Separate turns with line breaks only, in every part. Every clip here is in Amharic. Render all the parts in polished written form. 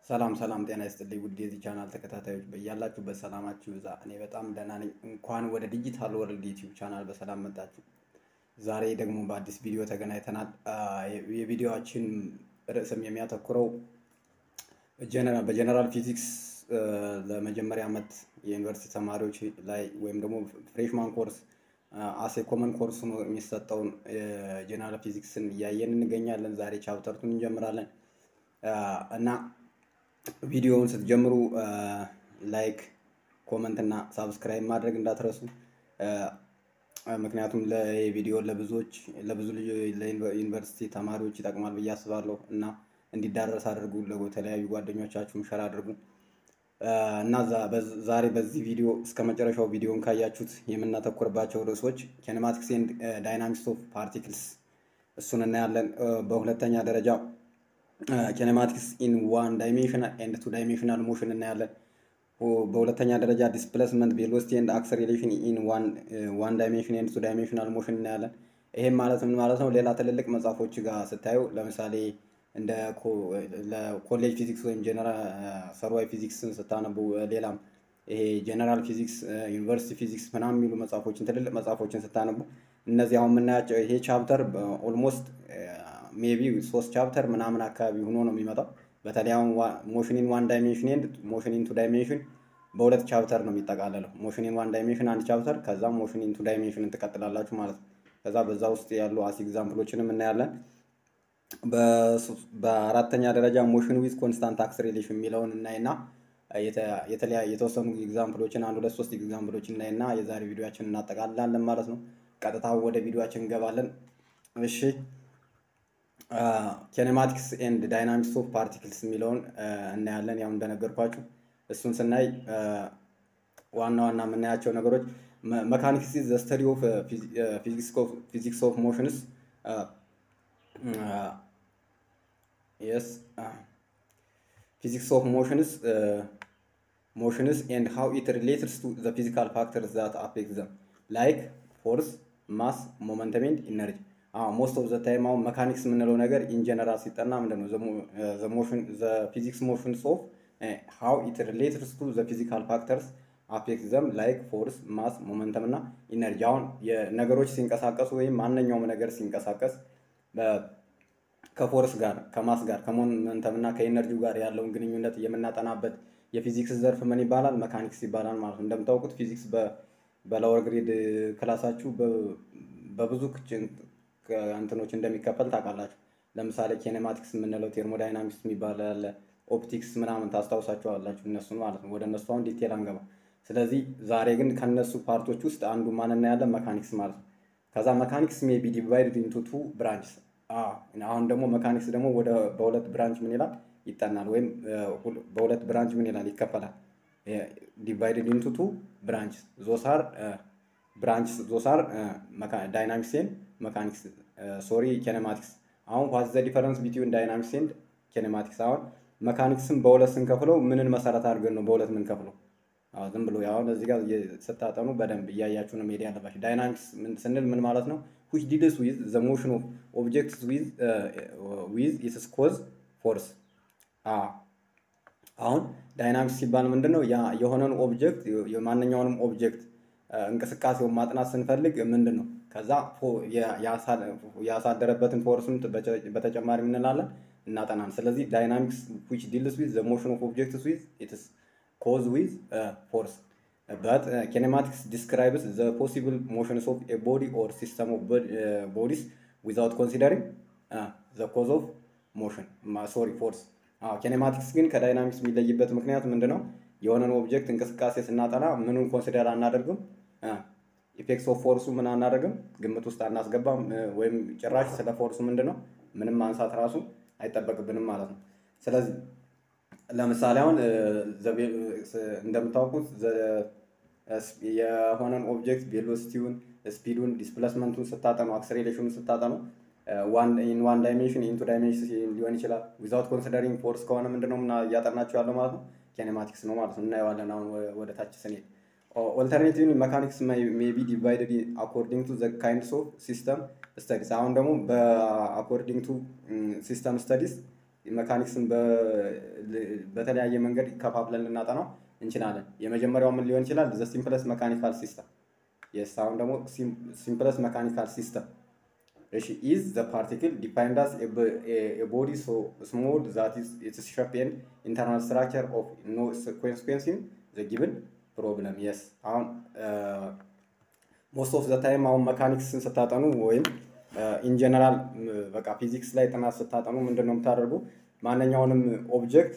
ሰላም ሰላም ጤና ይስጥልኝ ውድ የዚህ ቻናል ተከታታዮች በያላችሁበት ሰላማችሁ ይብዛ። እኔ በጣም ደህና ነኝ። እንኳን ወደ ዲጂታል ወርልድ ዩቲዩብ ቻናል በሰላም መጣችሁ። ዛሬ ደግሞ በአዲስ ቪዲዮ ተገናኝተናል። የቪዲዮአችን ርዕስም የሚያተኩረው በጀነራል ፊዚክስ ለመጀመሪያ ዓመት የዩኒቨርሲቲ ተማሪዎች ላይ ወይም ደግሞ ፍሬሽማን ኮርስ አሴ ኮመን ኮርስ ነው የሚሰጠውን ጀነራል ፊዚክስን እያየን እንገኛለን። ዛሬ ቻፕተርቱን እንጀምራለን እና ቪዲዮውን ስትጀምሩ ላይክ ኮመንት እና ሳብስክራይብ ማድረግ እንዳትረሱ። ምክንያቱም ለቪዲዮ ለብዙ ለዩኒቨርሲቲ ተማሪዎች ይጠቅማል ብዬ አስባለሁ እና እንዲዳረስ አድርጉ። ለተለያዩ ጓደኞቻችሁም ሸር አድርጉ እና ዛሬ በዚህ ቪዲዮ እስከ መጨረሻው ቪዲዮን ካያችሁት የምናተኩርባቸው ርዕሶች ኪኔማቲክስ ኤንድ ዳይናሚክስ ኦፍ ፓርቲክልስ እሱን እናያለን። በሁለተኛ ደረጃ ኪኔማቲክስ ኢን ዋን ዳይሜንሽናል ኤንድ ቱ ዳይሜንሽናል ሞሽን እናያለን። በሁለተኛ ደረጃ ዲስፕሌስመንት ቬሎሲቲ ኤንድ አክሰሌሬሽን ኢን ዋን ዳይሜንሽን ኤንድ ቱ ዳይሜንሽናል ሞሽን እናያለን። ይሄም ማለት ምን ማለት ነው? ሌላ ትልልቅ መጽሐፎች ጋር ስታዩ ለምሳሌ እንደ ኮሌጅ ፊዚክስ ወይም ጀነራል ሰርዋይ ፊዚክስን ስታነቡ ሌላም ይሄ ጀነራል ፊዚክስ ዩኒቨርሲቲ ፊዚክስ ምናምን የሚሉ መጽሐፎችን ትልልቅ መጽሐፎችን ስታነቡ እነዚህ አሁን የምናያቸው ይሄ ቻፕተር ኦልሞስት ሜቢ 3 ቻፕተር ምናምን አካባቢ ሆኖ ነው የሚመጣው። በተለይ አሁን ሞሽን ኢን ዋን ዳይሜንሽን ኤንድ ሞሽን ኢን ቱ ዳይሜንሽን በሁለት ቻፕተር ነው የሚጠቃለለው። ሞሽን ኢን ዋን ዳይሜንሽን አንድ ቻፕተር፣ ከዛ ሞሽን ኢን ቱ ዳይሜንሽን ትቀጥላላችሁ ማለት ነው። ከዛ በዛ ውስጥ ያሉ አስ ኤግዛምፕሎችንም እናያለን። በአራተኛ ደረጃ ሞሽን ዊዝ ኮንስታንት አክሰሌሬሽን የሚለውን እናይና የተወሰኑ ኤግዛምፕሎችን 1 2 3 ኤግዛምፕሎችን እናይና የዛሬ ቪዲዮአችንን እናጠቃልላለን ማለት ነው። ቀጥታ ወደ ቪዲዮአችን እንገባለን። እሺ ኪኔማቲክስ ኤንድ ዳይናሚክስ ኦፍ ፓርቲክልስ የሚለውን እናያለን። ያው እንደነገርኳችሁ እሱን ስናይ ዋና ዋና የምናያቸው ነገሮች መካኒክስ ኢዝ ዘ ስተዲ ኦፍ ፊዚክስ ኦፍ ሞሽንስ ፊዚክስ ኦፍ ሞሽንስ ኤንድ ሃው ኢት ሪሌትስ ቱ ዘ ፊዚካል ፋክተርስ ዛት አፌክት ዘም ላይክ ፎርስ፣ ማስ፣ ሞመንተም ኤንድ ኢነርጂ። ሞስት ኦፍ ዘ ታይም አሁን መካኒክስ የምንለው ነገር ኢን ጀነራል ሲጠና ምንድን ነው ዘ ፊዚክስ ሞሽንስ ኦፍ ሃው ኢት ሪሌትስ ቱ ዘ ፊዚካል ፋክተርስ አፌክት ዘም ላይክ ፎርስ፣ ማስ፣ ሞመንተም እና ኢነርጂ። አሁን የነገሮች ሲንቀሳቀሱ ወይም ማንኛውም ነገር ሲንቀሳቀስ ከፎርስ ጋር፣ ከማስ ጋር፣ ከሞመንተም እና ከኢነርጂው ጋር ያለውን ግንኙነት የምናጠናበት የፊዚክስ ዘርፍ ምን ይባላል? መካኒክስ ይባላል ማለት ነው። እንደምታውቁት ፊዚክስ በላወር ግሬድ ክላሳችሁ በብዙ እንትኖች እንደሚከፈል ታውቃላችሁ። ለምሳሌ ኪኔማቲክስ የምንለው፣ ቴርሞዳይናሚክስ የሚባል ያለ፣ ኦፕቲክስ ምናምን ታስታውሳቸዋላችሁ እነሱን ማለት ነው። ወደ እነሱ አሁን ዲቴል አንገባ። ስለዚህ ዛሬ ግን ከነሱ ፓርቶች ውስጥ አንዱ ማን እናያለን? መካኒክስ ማለት ነው። ከዛ መካኒክስ ሜይ ቢ ዲቫይድድ ኢንቱ 2 ብራንችስ። አሁን ደግሞ መካኒክስ ደግሞ በሁለት ብራንች ምን ይላል? ይጠናል። ወይም በሁለት ብራንች ምን ይላል? ይከፈላል። ዲቫይድድ ኢንቱ 2 ብራንችስ ዞስ አር ዳይናሚክስ ኤንድ መካኒክስ ሶሪ ኪኔማቲክስ። አሁን ዋት ዘ ዲፈረንስ ቢትዊን ዳይናሚክስ ኤንድ ኪኔማቲክስ? አሁን መካኒክስን በሁለት ስንከፍለው ምንን መሰረት አድርገን ነው በሁለት ምን ከፍለው? ዝም ብሎ አሁን እዚህ ጋር ስታጠኑ በደንብ እያያችሁ ነው መሄድ ያለባችሁ። ዳይናሚክስ ስንል ምን ማለት ነው? which deals with the motion of objects with its cause force። አሁን ዳይናሚክስ ሲባል ምንድነው? የሆነን ኦብጀክት የማንኛውንም ኦብጀክት እንቅስቃሴውን ማጥናት ስንፈልግ ምንድነው ከዛ ያሳደረበትን ፎርስም በተጨማሪ ምን እንላለን? እናጠናን። ስለዚህ ዳይናሚክስ which deals with the motion of objects with its cause with force. But kinematics describes the possible motions of a body or system of bodies without considering the cause of motion. Force. ኪኔማቲክስ ግን ከዳይናሚክስ የሚለይበት ምክንያት ምንድነው? የሆነን ኦብጀክት እንቅስቃሴ ስናጠና ምኑን ኮንሲደር አናደርግም? ኢፌክትስ ኦፍ ፎርሱ ምን አናደርግም? ግምት ውስጥ አናስገባም። ወይም ጭራሽ ስለ ፎርሱ ምንድነው ምንም ማንሳት ራሱ አይጠበቅብንም ማለት ነው። ስለዚህ ለምሳሌ አሁን እንደምታውቁት የሆነን ኦብጀክት ቬሎሲቲውን፣ ስፒዱን፣ ዲስፕሌስመንቱን ስታጠኑ፣ አክሰሌሬሽኑን ስታጠኑ ኢን ዋን ዳይሜንሽን ኢን ቱ ዳይሜንሽን ሊሆን ይችላል። ዊዛውት ኮንሲደሪንግ ፎርስ ከሆነ ምንድነው እያጠናችሁ ያለው ማለት ነው? ኪኔማቲክስ ነው ማለት ነው። እናየዋለን አሁን ወደ ታች ስንሄድ። ኦልተርኔቲቭሊ መካኒክስ ሜይ ቢ ዲቫይድድ አኮርዲንግ ቱ ዘ ካይንድስ ኦፍ ሲስተም ስተዲስ። አሁን ደግሞ በአኮርዲንግ ቱ ሲስተም ስተዲስ መካኒክስን በተለያየ መንገድ ከፋፍለን ልናጠናው እንችላለን። የመጀመሪያው ምን ሊሆን ይችላል? ዘ ሲምፕለስ መካኒካል ሲስተም። የስ አሁን ደግሞ ሲምፕለስ መካኒካል ሲስተም እሺ ኢዝ ዘ ፓርቲክል ዲፋይንድ አስ ኤ ቦዲ ሶ ስሞል ዛት ኢዝ ኢትስ ሼፕ ኤንድ ኢንተርናል ስትራክቸር ኦፍ ኖ ኮንሲኩዌንስ ኢን ዘ ጊቭን ፕሮብለም። የስ አሁን ሞስት ኦፍ ዘ ታይም አሁን መካኒክስን ስታጠኑ ወይም ኢን ጀነራል በቃ ፊዚክስ ላይ ጥናት ስታጠኑ ምንድነው የምታደርጉ? ማንኛውንም ኦብጀክት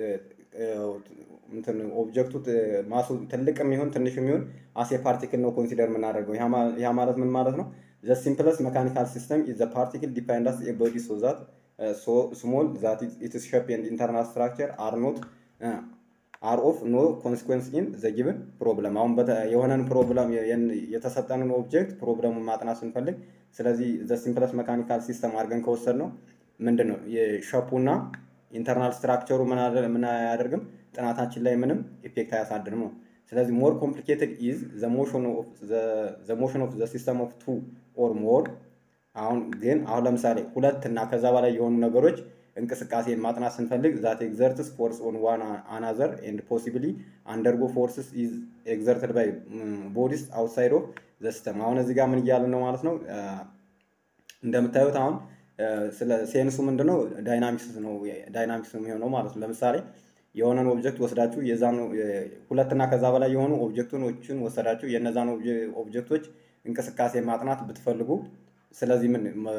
ኦብጀክቱ ማሱ ትልቅም ይሁን ትንሽም ይሁን አስ ኤ ፓርቲክል ነው ኮንሲደር የምናደርገው። ያ ማለት ምን ማለት ነው? ዘ ሲምፕለስ መካኒካል ሲስተም ኢዝ ዘ ፓርቲክል ዲፋይንድ አስ ኤ ቦዲ ሶ ዛት ሶ ስሞል ዛት ኢትስ ሼፕ ኤንድ ኢንተርናል ስትራክቸር አር ኦፍ ኖ ኮንሲኩዌንስ ኢን ዘ ጊቭን ፕሮብለም። አሁን የሆነን ፕሮብለም የተሰጠንን ኦብጀክት ፕሮብለሙን ማጥናት ስንፈልግ ስለዚህ ዘ ሲምፕለስ መካኒካል ሲስተም አድርገን ከወሰድ ነው ምንድን ነው የሸፑና ኢንተርናል ስትራክቸሩ ምን አያደርግም? ጥናታችን ላይ ምንም ኢፌክት አያሳድርም ነው። ስለዚህ ሞር ኮምፕሊኬትድ ኢዝ ዘ ሞሽን ኦፍ ዘ ሲስተም ኦፍ ቱ ኦር ሞር። አሁን ለምሳሌ ሁለት እና ከዛ በላይ የሆኑ ነገሮች እንቅስቃሴን ማጥናት ስንፈልግ ዛት ኤግዘርትስ ፎርስ ኦን ዋን አናዘር ኤንድ ፖሲብሊ አንደርጎ ፎርስስ ኢዝ ኤግዘርትድ ባይ ቦዲስ አውትሳይድ ኦፍ ዘ ሲስተም። አሁን እዚህ ጋር ምን እያልን ነው ማለት ነው? እንደምታዩት አሁን ስለ ሴንሱ ምንድነው? ዳይናሚክስ ነው የሚሆነው ማለት ነው። ለምሳሌ የሆነን ኦብጀክት ወስዳችሁ የዛን ሁለት እና ከዛ በላይ የሆኑ ኦብጀክቶችን ወሰዳችሁ የነዛን ኦብጀክቶች እንቅስቃሴ ማጥናት ብትፈልጉ ስለዚህ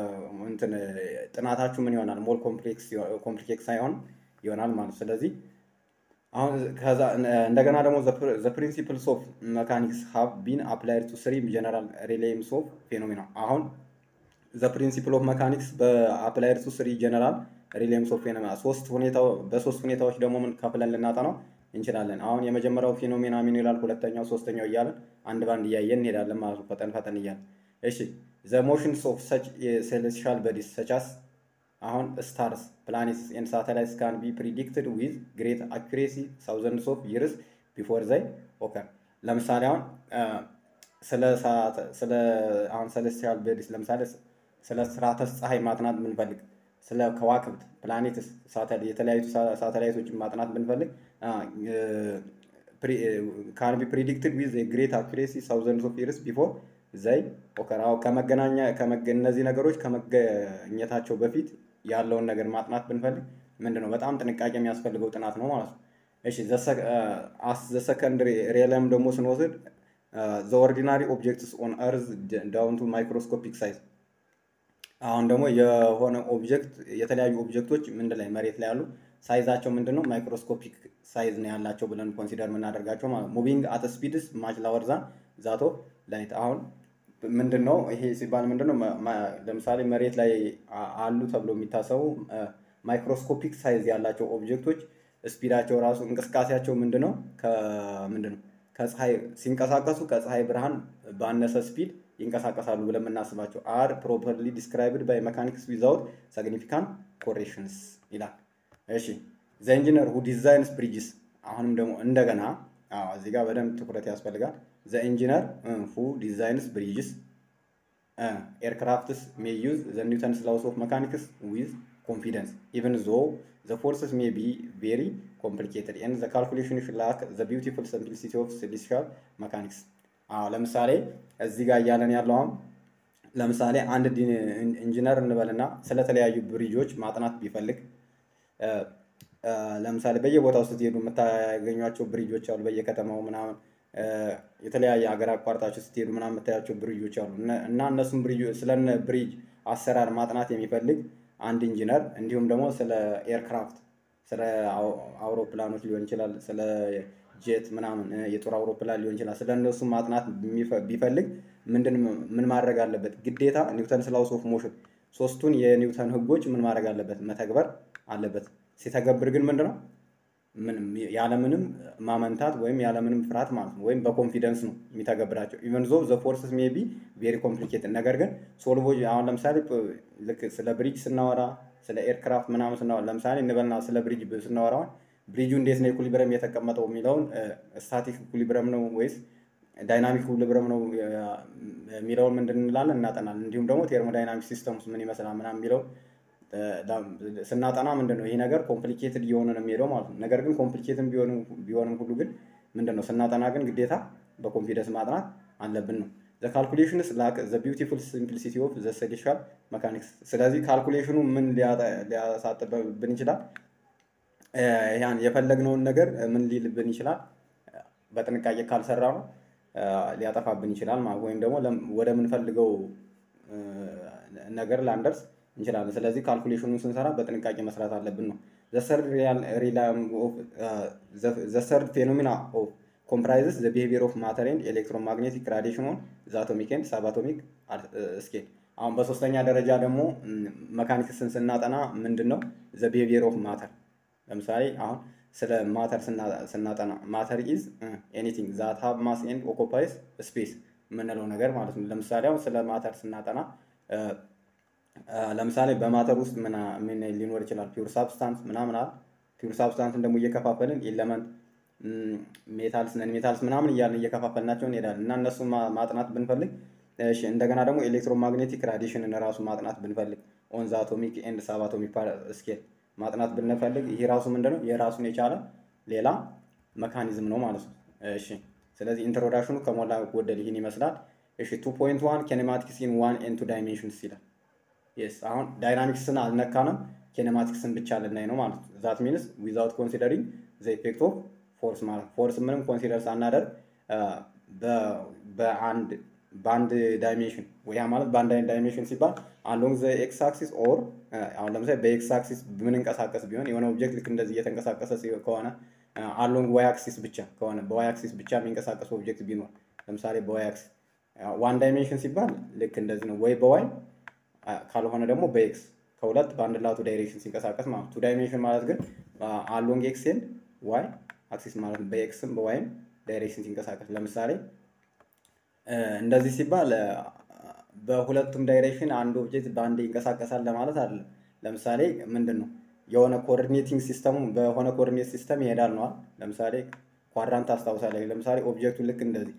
ጥናታችሁ ምን ይሆናል? ሞር ኮምፕሌክስ ሳይሆን ይሆናል ማለት። ስለዚህ አሁን ከዛ እንደገና ደግሞ ዘ ፕሪንሲፕልስ ኦፍ መካኒክስ ሃቭ ቢን አፕላይድ ቱ ስሪ ጀነራል ሪሌምስ ኦፍ ፌኖሜና። አሁን ዘ ፕሪንሲፕል ኦፍ መካኒክስ በአፕላይድ ቱ ስሪ ጀነራል ሪሌምስ ኦፍ ፌኖሜና በሶስት ሁኔታዎች ደግሞ ምን ከፍለን ልናጠናው እንችላለን። አሁን የመጀመሪያው ፌኖሜና ምን ይላል? ሁለተኛው፣ ሶስተኛው እያለን አንድ ባንድ እያየን እንሄዳለን ማለት ነው። ፈጠን እያለን እሺ ዘ ሞሽንስ ኦፍ ሰች ሴሌስቲያል ቦዲስ ሰች አስ አሁን ስታርስ ፕላኔትስ ኤንድ ሳተላይትስ ካን ቢ ፕሪዲክትድ ዊዝ ግሬት አኩሬሲ ታውዘንድስ ኦፍ ይርስ ቢፎር ዘይ ኦከር። ለምሳሌ አሁን ስለ ሴሌስቲያል ቦዲስ ለምሳሌ ስለ ስርዓተ ፀሐይ ማጥናት ብንፈልግ፣ ስለ ከዋክብት ፕላኔትስ የተለያዩ ሳተላይቶችን ማጥናት ብንፈልግ ካን ቢ ፕሪዲክትድ ዊዝ ግሬት አኩሬሲ ታውዘንድስ ኦፍ ይርስ ቢፎር ዘይ ኦከር። እነዚህ ነገሮች ከመገኘታቸው በፊት ያለውን ነገር ማጥናት ብንፈልግ ምንድነው በጣም ጥንቃቄ የሚያስፈልገው ጥናት ነው ማለት ነው። እሺ ዘ ሰከንደሪ ሪለም ደግሞ ስንወስድ ዘ ኦርዲናሪ ኦብጀክትስ ኦን እርዝ ዳውን ቱ ማይክሮስኮፒክ ሳይዝ። አሁን ደግሞ የሆነ ኦብጀክት የተለያዩ ኦብጀክቶች ምንድን ላይ መሬት ላይ ያሉ ሳይዛቸው ምንድነው ማይክሮስኮፒክ ሳይዝ ነው ያላቸው ብለን ኮንሲደር የምናደርጋቸው ማለት ሙቪንግ አት ስፒድስ ማች ላወር ዛን ዛት ኦፍ ላይት። አሁን ምንድነው ይሄ ሲባል ምንድነው? ለምሳሌ መሬት ላይ አሉ ተብሎ የሚታሰቡ ማይክሮስኮፒክ ሳይዝ ያላቸው ኦብጀክቶች ስፒዳቸው ራሱ እንቅስቃሴያቸው ምንድነው ከፀሐይ ሲንቀሳቀሱ ከፀሐይ ብርሃን ባነሰ ስፒድ ይንቀሳቀሳሉ ብለን የምናስባቸው አር ፕሮፐርሊ ዲስክራይብድ ባይ መካኒክስ ዊዛውት ሲግኒፊካንት ኮሬክሽንስ ይላል። እሺ ዘ ኢንጂነር ሁ ዲዛይንስ ብሪጅስ። አሁንም ደግሞ እንደገና እዚህ ጋር በደንብ ትኩረት ያስፈልጋል። ዘ ኢንጂነር ሁ ዲዛይንስ ብሪጅስ ኤርክራፍትስ ሜይ ዩዝ ዘ ኒውተንስ ላውስ ኦፍ መካኒክስ ዊዝ ኮንፊደንስ ኢቨን ዞ ዘ ፎርስስ ሜይ ቢ ቬሪ ኮምፕሊኬትድ ኤንድ ዘ ካልኩሌሽን ላክ ዘ ቢዩቲፉል ሲምፕሊሲቲ ኦፍ ሴሌስቲያል መካኒክስ። ለምሳሌ እዚህ ጋር እያለን ያለው አሁን ለምሳሌ አንድ ኢንጂነር እንበልና ስለተለያዩ ብሪጆች ማጥናት ቢፈልግ ለምሳሌ በየቦታው ስትሄዱ የምታገኟቸው ብሪጆች አሉ። በየከተማው ምናምን የተለያየ ሀገር አቋርጣችሁ ስትሄዱ ምናምን የምታያቸው ብሪጆች አሉ እና እነሱም ስለነ ብሪጅ አሰራር ማጥናት የሚፈልግ አንድ ኢንጂነር እንዲሁም ደግሞ ስለ ኤርክራፍት ስለ አውሮፕላኖች ሊሆን ይችላል፣ ስለ ጄት ምናምን የጦር አውሮፕላን ሊሆን ይችላል። ስለ እነሱ ማጥናት ቢፈልግ ምን ማድረግ አለበት? ግዴታ ኒውተንስ ላውስ ኦፍ ሞሽን ሶስቱን የኒውተን ህጎች ምን ማድረግ አለበት? መተግበር አለበት። ሲተገብር ግን ምንድነው ያለምንም ማመንታት ወይም ያለምንም ፍርሃት ማለት ነው፣ ወይም በኮንፊደንስ ነው የሚተገብራቸው። ኢቨን ዞ ዘ ፎርስስ ሜይ ቢ ቬሪ ኮምፕሊኬትድ። ነገር ግን ሶልቮች አሁን ለምሳሌ ልክ ስለ ብሪጅ ስናወራ ስለ ኤርክራፍት ምናምን ስናወራ ለምሳሌ እንበልና ስለ ብሪጅ ስናወራ ብሪጁ እንዴት ነው ኢኩሊብረም የተቀመጠው የሚለውን ስታቲክ ኢኩሊብረም ነው ወይስ ዳይናሚክ ኢኩሊብረም ነው የሚለውን ምንድን እንላለን እናጠናለን። እንዲሁም ደግሞ ቴርሞዳይናሚክ ሲስተምስ ምን ይመስላል ምናምን የሚለው ስናጠና ምንድነው ይሄ ነገር ኮምፕሊኬትድ እየሆነ ነው የሚሄደው ማለት ነው። ነገር ግን ኮምፕሊኬትድ ቢሆንም ሁሉ ግን ምንድነው ስናጠና ግን ግዴታ በኮንፊደንስ ማጥናት አለብን ነው። ዘ ካልኩሌሽንስ ላክ ዘ ቢዩቲፉል ሲምፕሊሲቲ ኦፍ ዘ ሴሌሻል መካኒክስ። ስለዚህ ካልኩሌሽኑ ምን ሊያሳጥብብን ይችላል? ያን የፈለግነውን ነገር ምን ሊልብን ይችላል? በጥንቃቄ ካልሰራ ነው ሊያጠፋብን ይችላል ማለት ወይም ደግሞ ወደ ምንፈልገው ነገር ላንደርስ እንችላለን። ስለዚህ ካልኩሌሽኑን ስንሰራ በጥንቃቄ መስራት አለብን ነው። ዘ ሰርድ ፌኖሜና ኦፍ comprises the behavior of matter and electromagnetic radiation on the atomic and subatomic scale። አሁን በሶስተኛ ደረጃ ደግሞ መካኒክስን ስናጠና ምንድነው the behavior of matter። ለምሳሌ አሁን ስለ ማተር ስናጠና ማተር ኢዝ ኤኒቲንግ ዛት ሃቭ ማስ ኤንድ ኦኩፓይስ ስፔስ የምንለው ነገር ማለት ነው። ለምሳሌ አሁን ስለ ማተር ስናጠና ለምሳሌ በማተር ውስጥ ምን ሊኖር ይችላል? ፒውር ሳብስታንስ ምናምን አለ። ፒውር ሳብስታንስን ደግሞ እየከፋፈልን ኤለመንት ሜታልስ ነን ሜታልስ ምናምን እያልን እየከፋፈልናቸው እንሄዳለን እና እነሱ ማጥናት ብንፈልግ እሺ እንደገና ደግሞ ኤሌክትሮማግኔቲክ ራዲዬሽንን ራሱ ማጥናት ብንፈልግ ኦን ዘ አቶሚክ ኤንድ ሳብ አቶሚክ ስኬል ማጥናት ብንፈልግ ይሄ ራሱ ምንድነው የራሱን የቻለ ሌላ መካኒዝም ነው ማለት ነው። እሺ ስለዚህ ኢንትሮዳክሽኑ ከሞላ ጎደል ይህን ይመስላል። እሺ 2.1 ኪኔማቲክስ ኢን 1 and 2 ዳይሜንሽንስ ይላል። yes አሁን ዳይናሚክስን አልነካንም ኪኔማቲክስን ብቻ ልናይ ነው ማለት ነው። ዛት ሚንስ ዊዛውት ኮንሲደሪንግ ዘ ኢፌክት ኦፍ ፎርስ ማለት ፎርስ ምንም ኮንሲደር ሳናደርግ በአንድ ዳይሜንሽን ወይ ማለት በአንድ ዳይሜንሽን ሲባል አሎንግ ዘ ኤክስ አክሲስ ኦር አሁን ለምሳሌ በኤክስ አክሲስ ብንንቀሳቀስ ቢሆን የሆነ ኦብጀክት ልክ እንደዚህ እየተንቀሳቀሰ ከሆነ አሎንግ ዋይ አክሲስ ብቻ ከሆነ በዋይ አክሲስ ብቻ የሚንቀሳቀስ ኦብጀክት ቢኖር ለምሳሌ በዋይ አክሲስ ዋን ዳይሜንሽን ሲባል ልክ እንደዚህ ነው። ወይ በዋይ ካልሆነ ደግሞ በኤክስ ከሁለት በአንድ ላቱ ዳይሬክሽን ሲንቀሳቀስ ማለት ቱ ዳይሜንሽን ማለት ግን አሎንግ ኤክስ ኤንድ ዋይ አክሲስ ማለት ነው። በኤክስም በዋይም ዳይሬክሽን ሲንቀሳቀስ ለምሳሌ እንደዚህ ሲባል በሁለቱም ዳይሬክሽን አንድ ኦብጀክት በአንድ ይንቀሳቀሳል ለማለት አይደለም። ለምሳሌ ምንድነው የሆነ ኮኦርዲኔቲንግ ሲስተሙ በሆነ ኮኦርዲኔት ሲስተም ይሄዳል ነው። ለምሳሌ ኳድራንት አስታውሳለሁ። ለምሳሌ ኦብጀክቱ ልክ እንደዚህ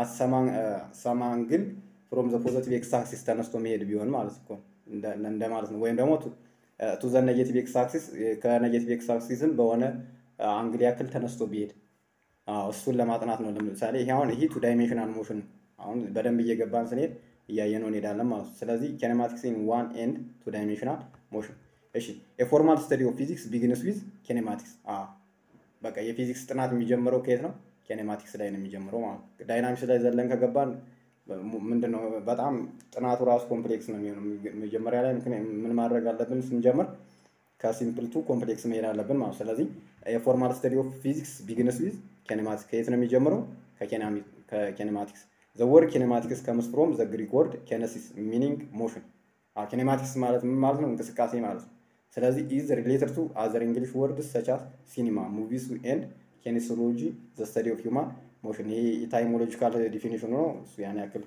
ሰማን ግን ፍሮም ዘ ፖዚቲቭ ኤክስ አክሲስ ተነስቶ መሄድ ቢሆን ማለት እኮ እንደ ማለት ነው። ወይም ደግሞ ቱ ዘ ኔጌቲቭ ኤክስ አክሲስ ከኔጌቲቭ ኤክስ አክሲስም በሆነ አንግል ያክል ተነስቶ ቢሄድ እሱን ለማጥናት ነው። ለምሳሌ ይሄ አሁን ይሄ ቱ ዳይሜንሽናል ሞሽን አሁን በደንብ እየገባን ስንሄድ እያየነው እንሄዳለን ማለት ነው። ስለዚህ ኪኔማቲክስ ኢን 1 and 2 ዳይሜንሽናል ሞሽን። እሺ የፎርማል ስተዲ ኦፍ ፊዚክስ ቢጊንስ ዊዝ ኪኔማቲክስ። በቃ የፊዚክስ ጥናት የሚጀምረው ከየት ነው? ኪኔማቲክስ ላይ ነው የሚጀምረው ማለት ነው። ዳይናሚክስ ላይ ዘለን ከገባን ምንድነው በጣም ጥናቱ ራሱ ኮምፕሌክስ ነው የሚሆነው። መጀመሪያ ላይ ምን ማድረግ አለብን? ስንጀምር ከሲምፕል ቱ ኮምፕሌክስ መሄድ አለብን ማለት ነው። ስለዚህ የፎርማል ስተዲ ኦፍ ፊዚክስ ቢጊንስ ዊዝ ኪኔማቲክስ ከየት ነው የሚጀምረው? ከኪኔማቲክስ። The word kinematics comes from the Greek word kinesis meaning motion። kinematics ማለት ምን ማለት ነው? እንቅስቃሴ ማለት ነው። ስለዚህ is related to other English words such as cinema, movies and kinesiology, the study of human motion። ይሄ ኢታይሞሎጂካል ዲፊኒሽኑ ነው። እሱ ያን ያክል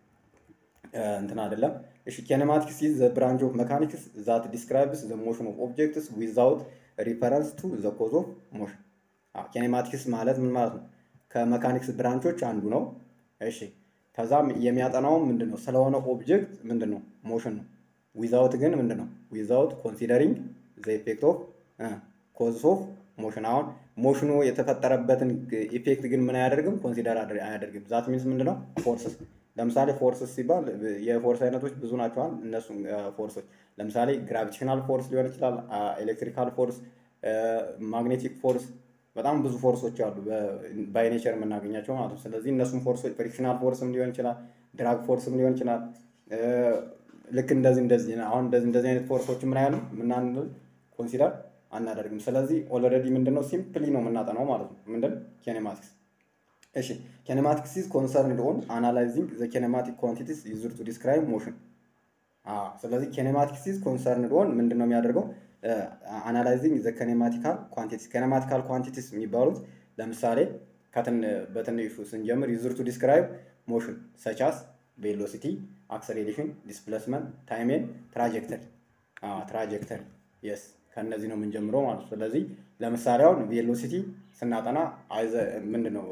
እንትን አይደለም። እሺ kinematics is the branch of mechanics that describes the motion of objects without reference to the cause of motion። kinematics ማለት ምን ማለት ነው? ከመካኒክስ ብራንቾች አንዱ ነው። እሺ ከዛም የሚያጠናው ምንድነው? ስለሆነ ኦብጀክት ምንድነው? ሞሽን ነው። ዊዛውት ግን ምንድነው? ዊዛውት ኮንሲደሪንግ ዘ ኢፌክት ኦፍ ኮዝ ኦፍ ሞሽን። አሁን ሞሽኑ የተፈጠረበትን ኢፌክት ግን ምን አያደርግም? ኮንሲደር አያደርግም። ዛት ሚንስ ምንድነው? ፎርስስ። ለምሳሌ ፎርስስ ሲባል የፎርስ አይነቶች ብዙ ናቸዋል። እነሱ ፎርሶች ለምሳሌ ግራቪቴሽናል ፎርስ ሊሆን ይችላል፣ ኤሌክትሪካል ፎርስ፣ ማግኔቲክ ፎርስ በጣም ብዙ ፎርሶች አሉ ባይ ኔቸር የምናገኛቸው ማለት ነው። ስለዚህ እነሱም ፎርሶች ፍሪክሽናል ፎርስም ሊሆን ይችላል፣ ድራግ ፎርስም ሊሆን ይችላል። ልክ እንደዚህ አሁን እንደዚህ አይነት ፎርሶች ምን ያህል ምናምን ኮንሲደር አናደርግም። ስለዚህ ኦልሬዲ ምንድነው ሲምፕሊ ነው የምናጠናው ማለት ነው። ምንድን ኪኔማቲክስ። እሺ ኪኔማቲክስ ኢዝ ኮንሰርንድ ኦን አናላይዚንግ ዘ ኪኔማቲክ ኳንቲቲስ ዩዝድ ቱ ዲስክራይብ ሞሽን። ስለዚህ ኪኔማቲክስ ኢዝ ኮንሰርንድ ኦን ምንድነው የሚያደርገው? አናላይዚንግ ዘ ኪኔማቲካል ኳንቲቲስ። ኪኔማቲካል ኳንቲቲስ የሚባሉት ለምሳሌ በትንሹ ስንጀምር ዩዝድ ቱ ዲስክራይብ ሞሽን ሰች አስ ቬሎሲቲ፣ አክሰሌሬሽን፣ ዲስፕሌስመንት፣ ታይም ኤንድ ትራጀክተሪ። የስ ከነዚህ ነው የምንጀምረው ማለት ነው። ስለዚህ ለምሳሌ አሁን ቬሎሲቲ ስናጠና ምንድነው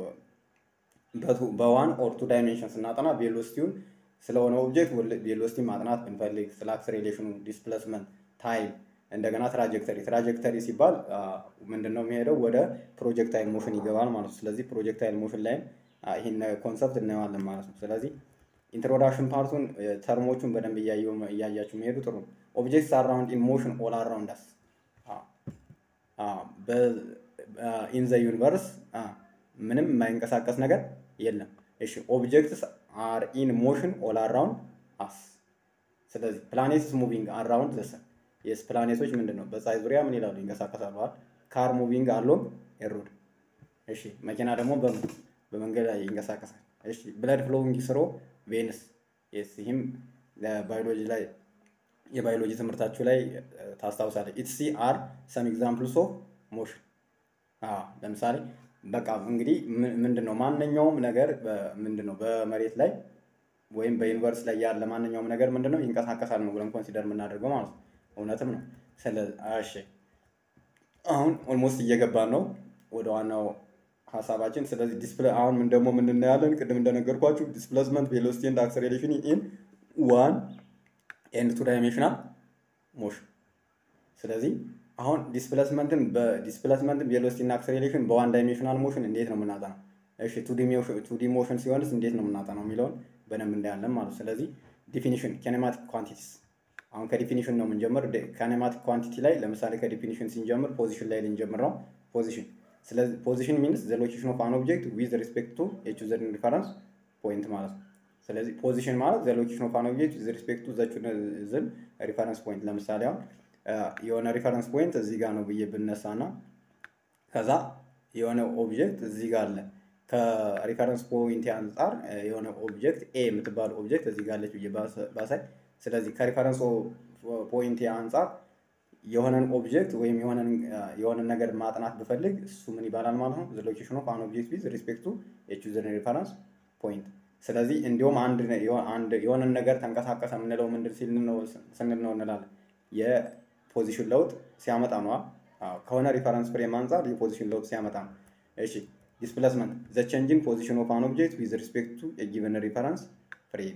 በዋን ኦር ቱ ዳይሜንሽን ስናጠና ቬሎሲቲውን ስለሆነ ኦብጀክት ቬሎሲቲ ማጥናት ብንፈልግ ስለ አክሰሌሬሽኑ፣ ዲስፕሌስመንት፣ ታይም እንደገና ትራጀክተሪ ሲባል ምንድነው የሚሄደው ወደ ፕሮጀክታይል ሞሽን ይገባል ማለት ነው። ስለዚህ ፕሮጀክታይል ሞሽን ላይ ይህን ኮንሰፕት እናየዋለን ማለት ነው። ስለዚህ ኢንትሮዳክሽን ፓርቱን ተርሞቹን በደንብ እያያችሁ መሄዱ ጥሩ ነው። ኦብጀክትስ አራውንድ ኢን ሞሽን ኦል አራውንድ አስ ኢን ዘ ዩኒቨርስ ምንም የማይንቀሳቀስ ነገር የለም። እሺ ኦብጀክትስ አር ኢን ሞሽን ኦል አራውንድ አስ። ስለዚህ ፕላኔትስ ሙቪንግ አራውንድ ዘ ሰን። የስ ፕላኔቶች ምንድነው በፀሐይ ዙሪያ ምን ይላሉ? ይንቀሳቀሳሉ አይደል? ካር ሙቪንግ አሎንግ ኤ ሮድ። እሺ መኪና ደግሞ በመንገድ ላይ ይንቀሳቀሳል። እሺ ብለድ ፍሎዊንግ ስሮ ቬንስ። የስ ይህም ባዮሎጂ ላይ የባዮሎጂ ትምህርታችሁ ላይ ታስታውሳለች። ኢትሲ አር ሰም ኤግዛምፕልስ ኦፍ ሞሽን። ለምሳሌ በቃ እንግዲህ ምንድነው ማንኛውም ነገር ምንድነው በመሬት ላይ ወይም በዩኒቨርስ ላይ ያለ ማንኛውም ነገር ምንድነው ይንቀሳቀሳል ነው ብለን ኮንሲደር የምናደርገው ማለት ነው። እውነትም ነው። ስለዚህ እሺ አሁን ኦልሞስት እየገባን ነው ወደ ዋናው ሀሳባችን። ስለዚህ ዲስፕሌይ አሁን ምን ደግሞ ምን እናያለን? ቅድም እንደነገርኳችሁ ዲስፕሌስመንት ቬሎሲቲ ኤንድ አክሰሌሬሽን ኢን ዋን ኤንድ ቱ ዳይሜንሽናል ሞሽን። ስለዚህ አሁን ዲስፕሌስመንትን ቬሎሲቲ እና አክሰሌሬሽን በዋን ዳይሜንሽናል ሞሽን እንዴት ነው የምናጠናው? እሺ ቱዲ ሞሽን ሲሆንስ እንዴት ነው የምናጠናው የሚለውን በደንብ እንዳያለን ማለት ነው። ስለዚህ ዲፊኒሽን ኬኔማቲክ ኳንቲቲስ። አሁን ከዲፊኒሽን ነው የምንጀምር። ኬኔማቲክ ኳንቲቲ ላይ ለምሳሌ ከዲፊኒሽን ስንጀምር ፖዚሽን ላይ ልንጀምር ነው። ፖዚሽን ስለዚህ ፖዚሽን ሚንስ ዘ ሎኬሽን ኦፍ አን ኦብጀክት ዊዝ ሪስፔክት ቱ ኤ ቾዘን ሪፈረንስ ፖይንት ማለት ነው። ስለዚህ ፖዚሽን ማለት ዘ ሎኬሽን ኦፍ አን ኦብጀክት ዊዝ ሪስፔክት ቱ ዘ ቾዘን ሪፈረንስ ፖይንት። ለምሳሌ አሁን የሆነ ሪፈረንስ ፖይንት እዚህ ጋር ነው ብዬ ብነሳና ከዛ የሆነ ኦብጀክት እዚህ ጋር አለ። ከሪፈረንስ ፖይንት አንፃር የሆነ ኦብጀክት ኤ የምትባል ኦብጀክት እዚህ ጋር አለች ብዬ ባሳይ፣ ስለዚህ ከሪፈረንስ ፖይንት አንፃር የሆነን ኦብጀክት ወይም የሆነን ነገር ማጥናት ብፈልግ እሱ ምን ይባላል ማለት ነው? ዘ ሎኬሽን ኦፍ አን ኦብጀክት ዊዝ ሪስፔክት ቱ ኤ ቾዘን ሪፈረንስ ፖይንት። ስለዚህ እንዲሁም የሆነን ነገር ተንቀሳቀሰ የምንለው ምንድን ስንል ነው እንላለን? የፖዚሽን ለውጥ ሲያመጣ ነው። ከሆነ ሪፈረንስ ፍሬም አንፃር የፖዚሽን ለውጥ ሲያመጣ ነው። እሺ ዲስፕሌስመንት ዘ ቼንጅ ኢን ፖዚሽን ኦፍ አን ኦብጀክት ዊዝ ሪስፔክት ቱ ኤ ጊቨን ሪፈረንስ ፍሬም።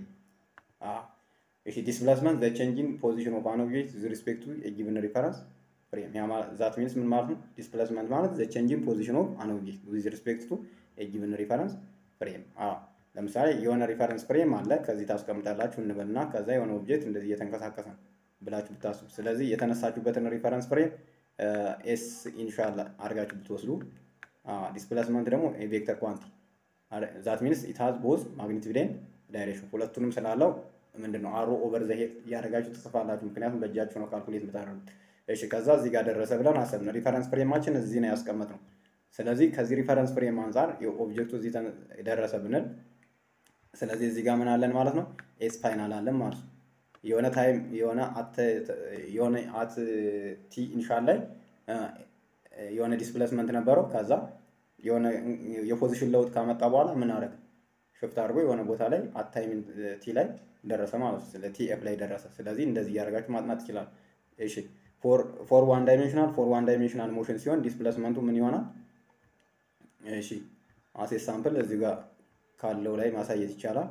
እሺ ዲስፕሌስመንት ዘ ቼንጅ ኢን ፖዚሽን ኦፍ አን ኦብጀክት ዊዝ ሪስፔክት ቱ ኤ ጊቨን ሪፈረንስ ፍሬም። ያ ማለት ዛት ሚንስ ምን ማለት ነው? ዲስፕሌስመንት ማለት ዘ ቼንጅ ኢን ፖዚሽን ኦፍ አን ኦብጀክት ዊዝ ሪስፔክት ቱ ኤ ጊቨን ሪፈረንስ ፍሬም። ለምሳሌ የሆነ ሪፈረንስ ፍሬም አለ፣ ከዚህ ታስቀምጣላችሁ እንበልና ከዛ የሆነ ኦብጀክት እንደዚህ እየተንቀሳቀሰ ነው ብላችሁ ብታስቡ፣ ስለዚህ የተነሳችሁበትን ሪፈረንስ ፍሬም ኤስ ኢኒሻል አድርጋችሁ ብትወስዱ ዲስፕሌስመንት ደግሞ ቬክተር ኳንቲ ዛት ሚንስ ኢት ሃዝ ቦዝ ማግኒቲዩድ ኤንድ ዳይሬክሽን። ሁለቱንም ስላለው ምንድነው አሮ ኦቨር ዘ ሄድ እያደረጋችሁ ትጽፋላችሁ፣ ምክንያቱም በእጃችሁ ነው ካልኩሌት የምታደርጉት። እሺ ከዛ እዚህ ጋር ደረሰ ብለን አሰብን። ሪፈረንስ ፍሬማችን እዚህ ነው ያስቀመጥነው። ስለዚህ ከዚህ ሪፈረንስ ፍሬም አንፃር የኦብጀክቱ እዚህ ደረሰ ብንል፣ ስለዚህ እዚህ ጋር ምን አለን ማለት ነው? ኤስ ፋይናል አለን ማለት ነው። የሆነ ታይም የሆነ አት ቲ ኢኒሻል ላይ የሆነ ዲስፕሌስመንት ነበረው። ከዛ የሆነ የፖዚሽን ለውጥ ካመጣ በኋላ ምን አደረገ? ሽፍት አድርጎ የሆነ ቦታ ላይ አት ታይም ቲ ላይ ደረሰ ማለት ነው። ስለዚህ ቲ ኤፍ ላይ ደረሰ። ስለዚህ እንደዚህ እያደረጋችሁ ማጥናት ይችላል። እሺ ፎር ዋን ዳይሜንሽናል ሞሽን ሲሆን ዲስፕሌስመንቱ ምን ይሆናል? እሺ አሴ ሳምፕል እዚህ ጋር ካለው ላይ ማሳየት ይቻላል።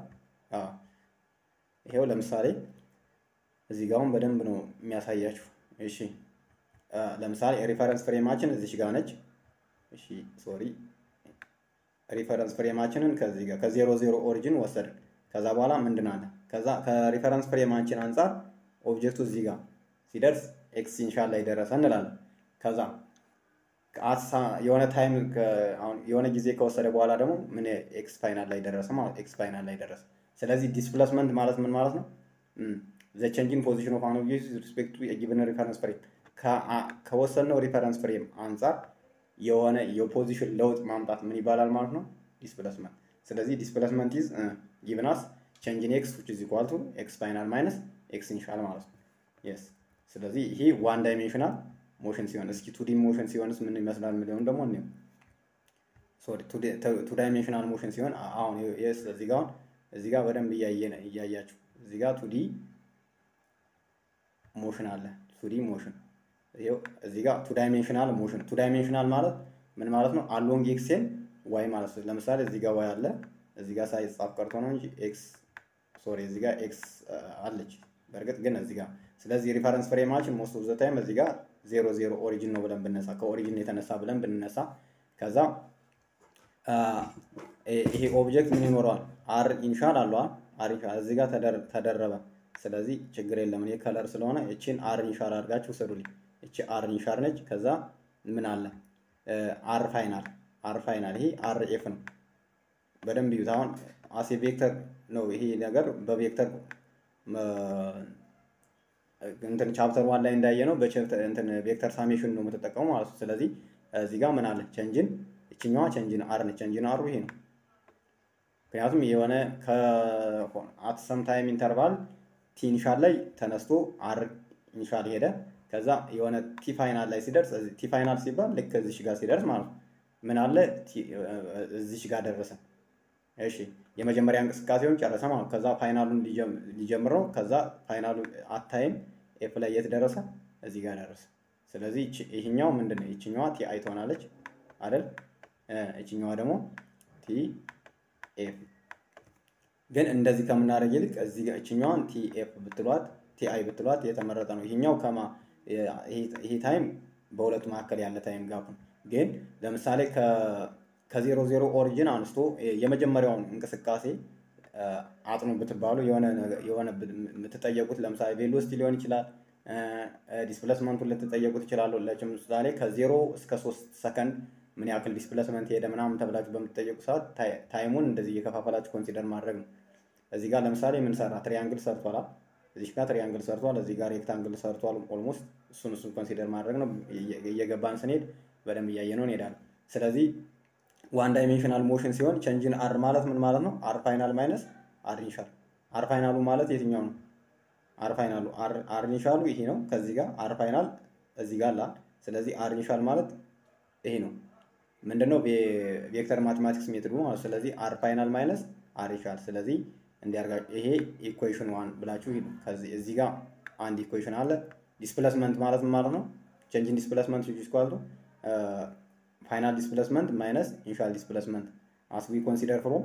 ይሄው ለምሳሌ እዚህ ጋር አሁን በደንብ ነው የሚያሳያችሁ። እሺ ለምሳሌ ሪፈረንስ ፍሬማችን እዚህ ጋር ነች። እሺ ሶሪ ሪፈረንስ ፍሬማችንን ከዚህ ጋር ከ00 ኦሪጂን ወሰድን። ከዛ በኋላ ምንድን አለ? ከዛ ከሪፈረንስ ፍሬማችን አንፃር ኦብጀክቱ እዚህ ጋር ሲደርስ ኤክስ ኢኒሻል ላይ ደረሰ እንላለን። ከዛ የሆነ ታይም የሆነ ጊዜ ከወሰደ በኋላ ደግሞ ምን ኤክስ ፋይናል ላይ ደረሰ ማለት ኤክስ ፋይናል ላይ ደረሰ። ስለዚህ ዲስፕሌስመንት ማለት ምን ማለት ነው? ዘ ቼንጅ ኢን ፖዚሽን ኦፍ አን ኦብጀክት ዊዝ ሪስፔክት ቱ ኤ ጊቨን ሪፈረንስ ፍሬም። ከወሰድነው ሪፈረንስ ፍሬም አንፃር የሆነ የፖዚሽን ለውጥ ማምጣት ምን ይባላል ማለት ነው? ዲስፕሌስመንት። ስለዚህ ዲስፕሌስመንት ኢዝ ጊቨን አስ ቼንጅ ኢን ኤክስ ዊች ኢዝ ኢኳል ቱ ኤክስ ፋይናል ማይነስ ኤክስ ኢኒሻል ማለት ነው። የስ ስለዚህ ይሄ ዋን ዳይሜንሽናል ሞሽን ሲሆን፣ እስኪ ቱዲ ሞሽን ሲሆንስ ምን ይመስላል የሚለውን ደግሞ እንየው። ሶሪ ቱ ዳይሜንሽናል ሞሽን ሲሆን አሁን የስ እዚህ ጋር በደንብ እያያችሁ እዚህ ጋር ቱዲ ሞሽን አለ። ቱዲ ሞሽን ይሄው እዚህ ጋር ቱ ዳይሜንሽናል ሞሽን። ቱ ዳይሜንሽናል ማለት ምን ማለት ነው? አሎንግ ኤክስ ኤንድ ዋይ ማለት ነው። ለምሳሌ እዚህ ጋር ዋይ አለ፣ እዚህ ጋር ሳይጻፍ ቀርቶ ነው እንጂ ኤክስ ሶሪ እዚህ ጋር ኤክስ አለች። በእርግጥ ግን እዚህ ጋር ስለዚህ ሪፈረንስ ፍሬማችን ሞስት ኦፍ ዘ ታይም እዚህ ጋር 00 ኦሪጂን ነው ብለን ብነሳ ከኦሪጂን የተነሳ ብለን ብንነሳ ከዛ ይሄ ኦብጀክት ምን ይኖረዋል አር ኢኒሻል አለው አር ኢኒሻል እዚህ ጋር ተደረበ። ስለዚህ ችግር የለም እኔ ከለር ስለሆነ እቺን አር ኢኒሻል አድርጋችሁ ሰዱልኝ። እቺ አር ኢኒሻል ነች። ከዛ ምን አለ አር ፋይናል ይሄ አር ኤፍ ነው። በደንብ ይዩት። አሁን አሴ ቬክተር ነው ይሄ ነገር በቬክተር እንትን ቻፕተር 1 ላይ እንዳየነው በቻፕተር እንትን ቬክተር ሳሜሽን ነው የምትጠቀመው ማለት ነው። ስለዚህ እዚህ ጋር ምን አለ ቼንጅን እቺኛዋ ቼንጅን አር ነች። ቼንጅን አሩ ይሄ ነው። ምክንያቱም የሆነ አት ሰም ታይም ኢንተርቫል ቲ ኢኒሻል ላይ ተነስቶ አር ኢኒሻል ሄደ። ከዛ የሆነ ቲ ፋይናል ላይ ሲደርስ ቲ ፋይናል ሲባል ልክ እዚህ ጋር ሲደርስ ማለት ነው ምን አለ እዚህ ጋር ደረሰ። እሺ የመጀመሪያ እንቅስቃሴውን ጨረሰ ማለት ከዛ ፋይናሉን ሊጀምረው ከዛ ፋይናሉ አታይም ኤፍ ላይ የት ደረሰ እዚህ ጋር ደረሰ። ስለዚህ ይሄኛው ምንድነው ይቺኛዋ ቲ አይ ትሆናለች አይደል? ይቺኛዋ ደግሞ ቲ ኤፍ። ግን እንደዚህ ከምናደርግ ይልቅ እዚህ ጋር ይቺኛዋን ቲ ኤፍ ብትሏት ቲ አይ ብትሏት የተመረጠ ነው። ይሄኛው ይሄ ታይም በሁለቱ መካከል ያለ ታይም ጋፕ ነው። ግን ለምሳሌ ከዜሮ ዜሮ ኦሪጂን አንስቶ የመጀመሪያውን እንቅስቃሴ አጥኑ ብትባሉ የሆነ የምትጠየቁት ለምሳሌ ቬሎሲቲ ሊሆን ይችላል፣ ዲስፕሌስመንቱን ልትጠየቁት ይችላሉ። ለምሳሌ ከ0 እስከ 3 ሰከንድ ምን ያክል ዲስፕሌስመንት ሄደ ምናምን ተብላችሁ በምትጠየቁ ሰዓት ታይሙን እንደዚህ እየከፋፈላችሁ ኮንሲደር ማድረግ ነው። እዚህ ጋር ለምሳሌ ምን ሰራ ትሪያንግል ሰርቷል። እዚህ ጋር ትሪያንግል ሰርቷል፣ እዚህ ጋር ሬክታንግል ሰርቷል። ኦልሞስት እሱን ኮንሲደር ማድረግ ነው። እየገባን ስንሄድ በደንብ እያየነው እንሄዳለን። ስለዚህ ዋን ዳይሜንሽናል ሞሽን ሲሆን ቼንጅን አር ማለት ምን ማለት ነው? አር ፋይናል ማይነስ አር ኢኒሻል። አር ፋይናሉ ማለት የትኛው ነው? አር ፋይናሉ አር ኢኒሻሉ ይሄ ነው። ከዚህ ጋር አር ፋይናል እዚህ ጋር አለ። ስለዚህ አር ኢኒሻል ማለት ይሄ ነው። ምንድነው ቬክተር ማቴማቲክስ ሜትዱ ማለት። ስለዚህ አር ፋይናል ማይነስ አር ኢኒሻል። ስለዚህ እንዲያርጋ ይሄ ኢኩዌሽን 1 ብላችሁ ሂዱ። ከዚህ እዚህ ጋር አንድ ኢኩዌሽን አለ። ዲስፕሌስመንት ማለት ምን ማለት ነው? ቼንጅን ዲስፕሌስመንት ኢዝ ኢኳል ቱ ፋይናል ዲስፕሌስመንት ማይነስ ኢኒሻል ዲስፕሌስመንት as we consider from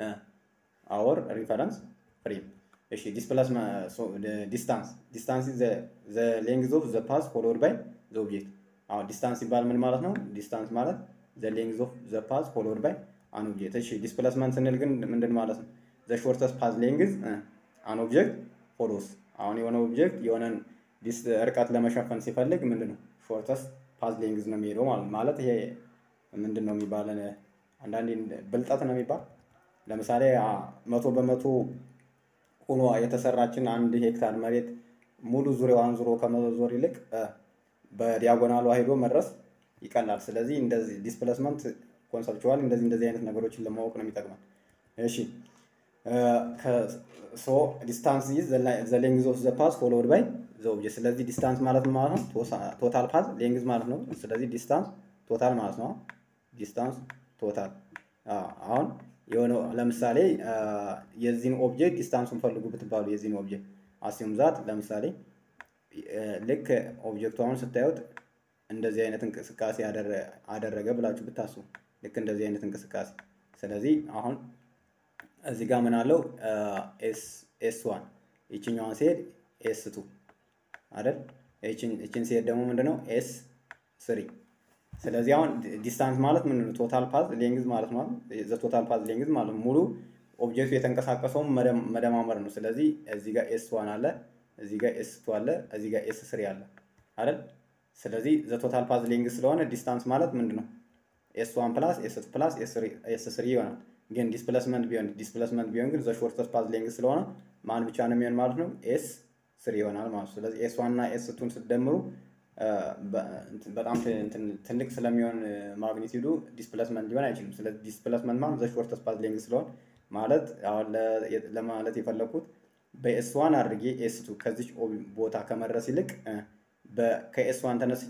our reference frame። እሺ ዲስፕሌስመንት so the distance is the length of the path followed by the object። አሁን ዲስታንስ ሲባል ምን ማለት ነው? ዲስታንስ ማለት the length of the path followed by an object። እሺ ዲስፕሌስመንት ስንል ግን ምንድን ማለት ነው? the shortest path length an object follows። አሁን የሆነ ኦብጀክት የሆነን ርቀት ለመሸፈን ሲፈልግ ምንድነው shortest path length ነው የሚሄደው ማለት ይሄ ምንድነው የሚባለው? አንዳንዴ ብልጠት ነው የሚባል። ለምሳሌ 100% ሆኖ የተሰራችን 1 ሄክታር መሬት ሙሉ ዙሪያዋን ዙሮ ከመዞር ይልቅ በዲያጎናሉ ሄዶ መድረስ ይቀላል። ስለዚህ እንደዚህ ዲስፕሌስመንት ኮንሰፕቹዋሊ እንደዚህ አይነት ነገሮችን ለማወቅ ነው የሚጠቅመው። እሺ ሶ ዲስታንስ ኢዝ ዘ ሌንግዝ ኦፍ ዘ ፓዝ ፎሎውድ ባይ ዘ ኦብጀክት። ስለዚህ ዲስታንስ ማለት ማለት ነው ቶታል ፓዝ ሌንግዝ ማለት ነው። ስለዚህ ዲስታንስ ቶታል ማለት ነው። ዲስታንስ ቶታል አሁን የሆነ ለምሳሌ የዚህን ኦብጀክት ዲስታንሱን ፈልጉ ብትባሉ የዚህን ኦብጀክት አሲዩም ዛት ለምሳሌ ልክ ኦብጀክቱ አሁን ስታዩት እንደዚህ አይነት እንቅስቃሴ አደረገ ብላችሁ ብታስቡ ልክ እንደዚህ አይነት እንቅስቃሴ። ስለዚህ አሁን እዚህ ጋር ምን አለው ኤስ1 ይችኛዋን ሲሄድ ኤስ2 አይደል? ይችን ሲሄድ ደግሞ ምንድነው ኤስ3። ስለዚህ አሁን ዲስታንስ ማለት ምን ነው? ቶታል ፓዝ ሌንግዝ ማለት ነው። ዘ ቶታል ፓዝ ሌንግዝ ማለት ሙሉ ኦብጀክቱ የተንቀሳቀሰው መደማመር ነው። ስለዚህ እዚህ ጋር ኤስ1 አለ፣ እዚህ ጋር ኤስ2 አለ፣ እዚህ ጋር ኤስ3 አለ አይደል? ስለዚህ ዘ ቶታል ፓዝ ሌንግዝ ስለሆነ ዲስታንስ ማለት ምንድነው? ኤስ1 ፕላስ ኤስ2 ፕላስ ኤስ3 ይሆናል። ግን ዲስፕሌስመንት ቢሆን ግን ዘ ሾርተስት ፓዝ ሌንግዝ ስለሆነ ማን ብቻ ነው የሚሆን ማለት ነው? ኤስ3 ይሆናል ማለት ነው። ስለዚህ ኤስ1 እና ኤስ2ን ስትደምሩ በጣም ትልቅ ስለሚሆን ማግኒቲዩዱ ዲስፕሌስመንት ሊሆን አይችልም። ስለዚህ ዲስፕሌስመንት ማለት ዘ ሾርተስት ፓዝ ሌንግዝ ስለሆነ ማለት አሁን ለማለት የፈለኩት በኤስ1 አድርጌ ኤስ2 ከዚህ ቦታ ከመድረስ ይልቅ ከኤስ1 ተነስቼ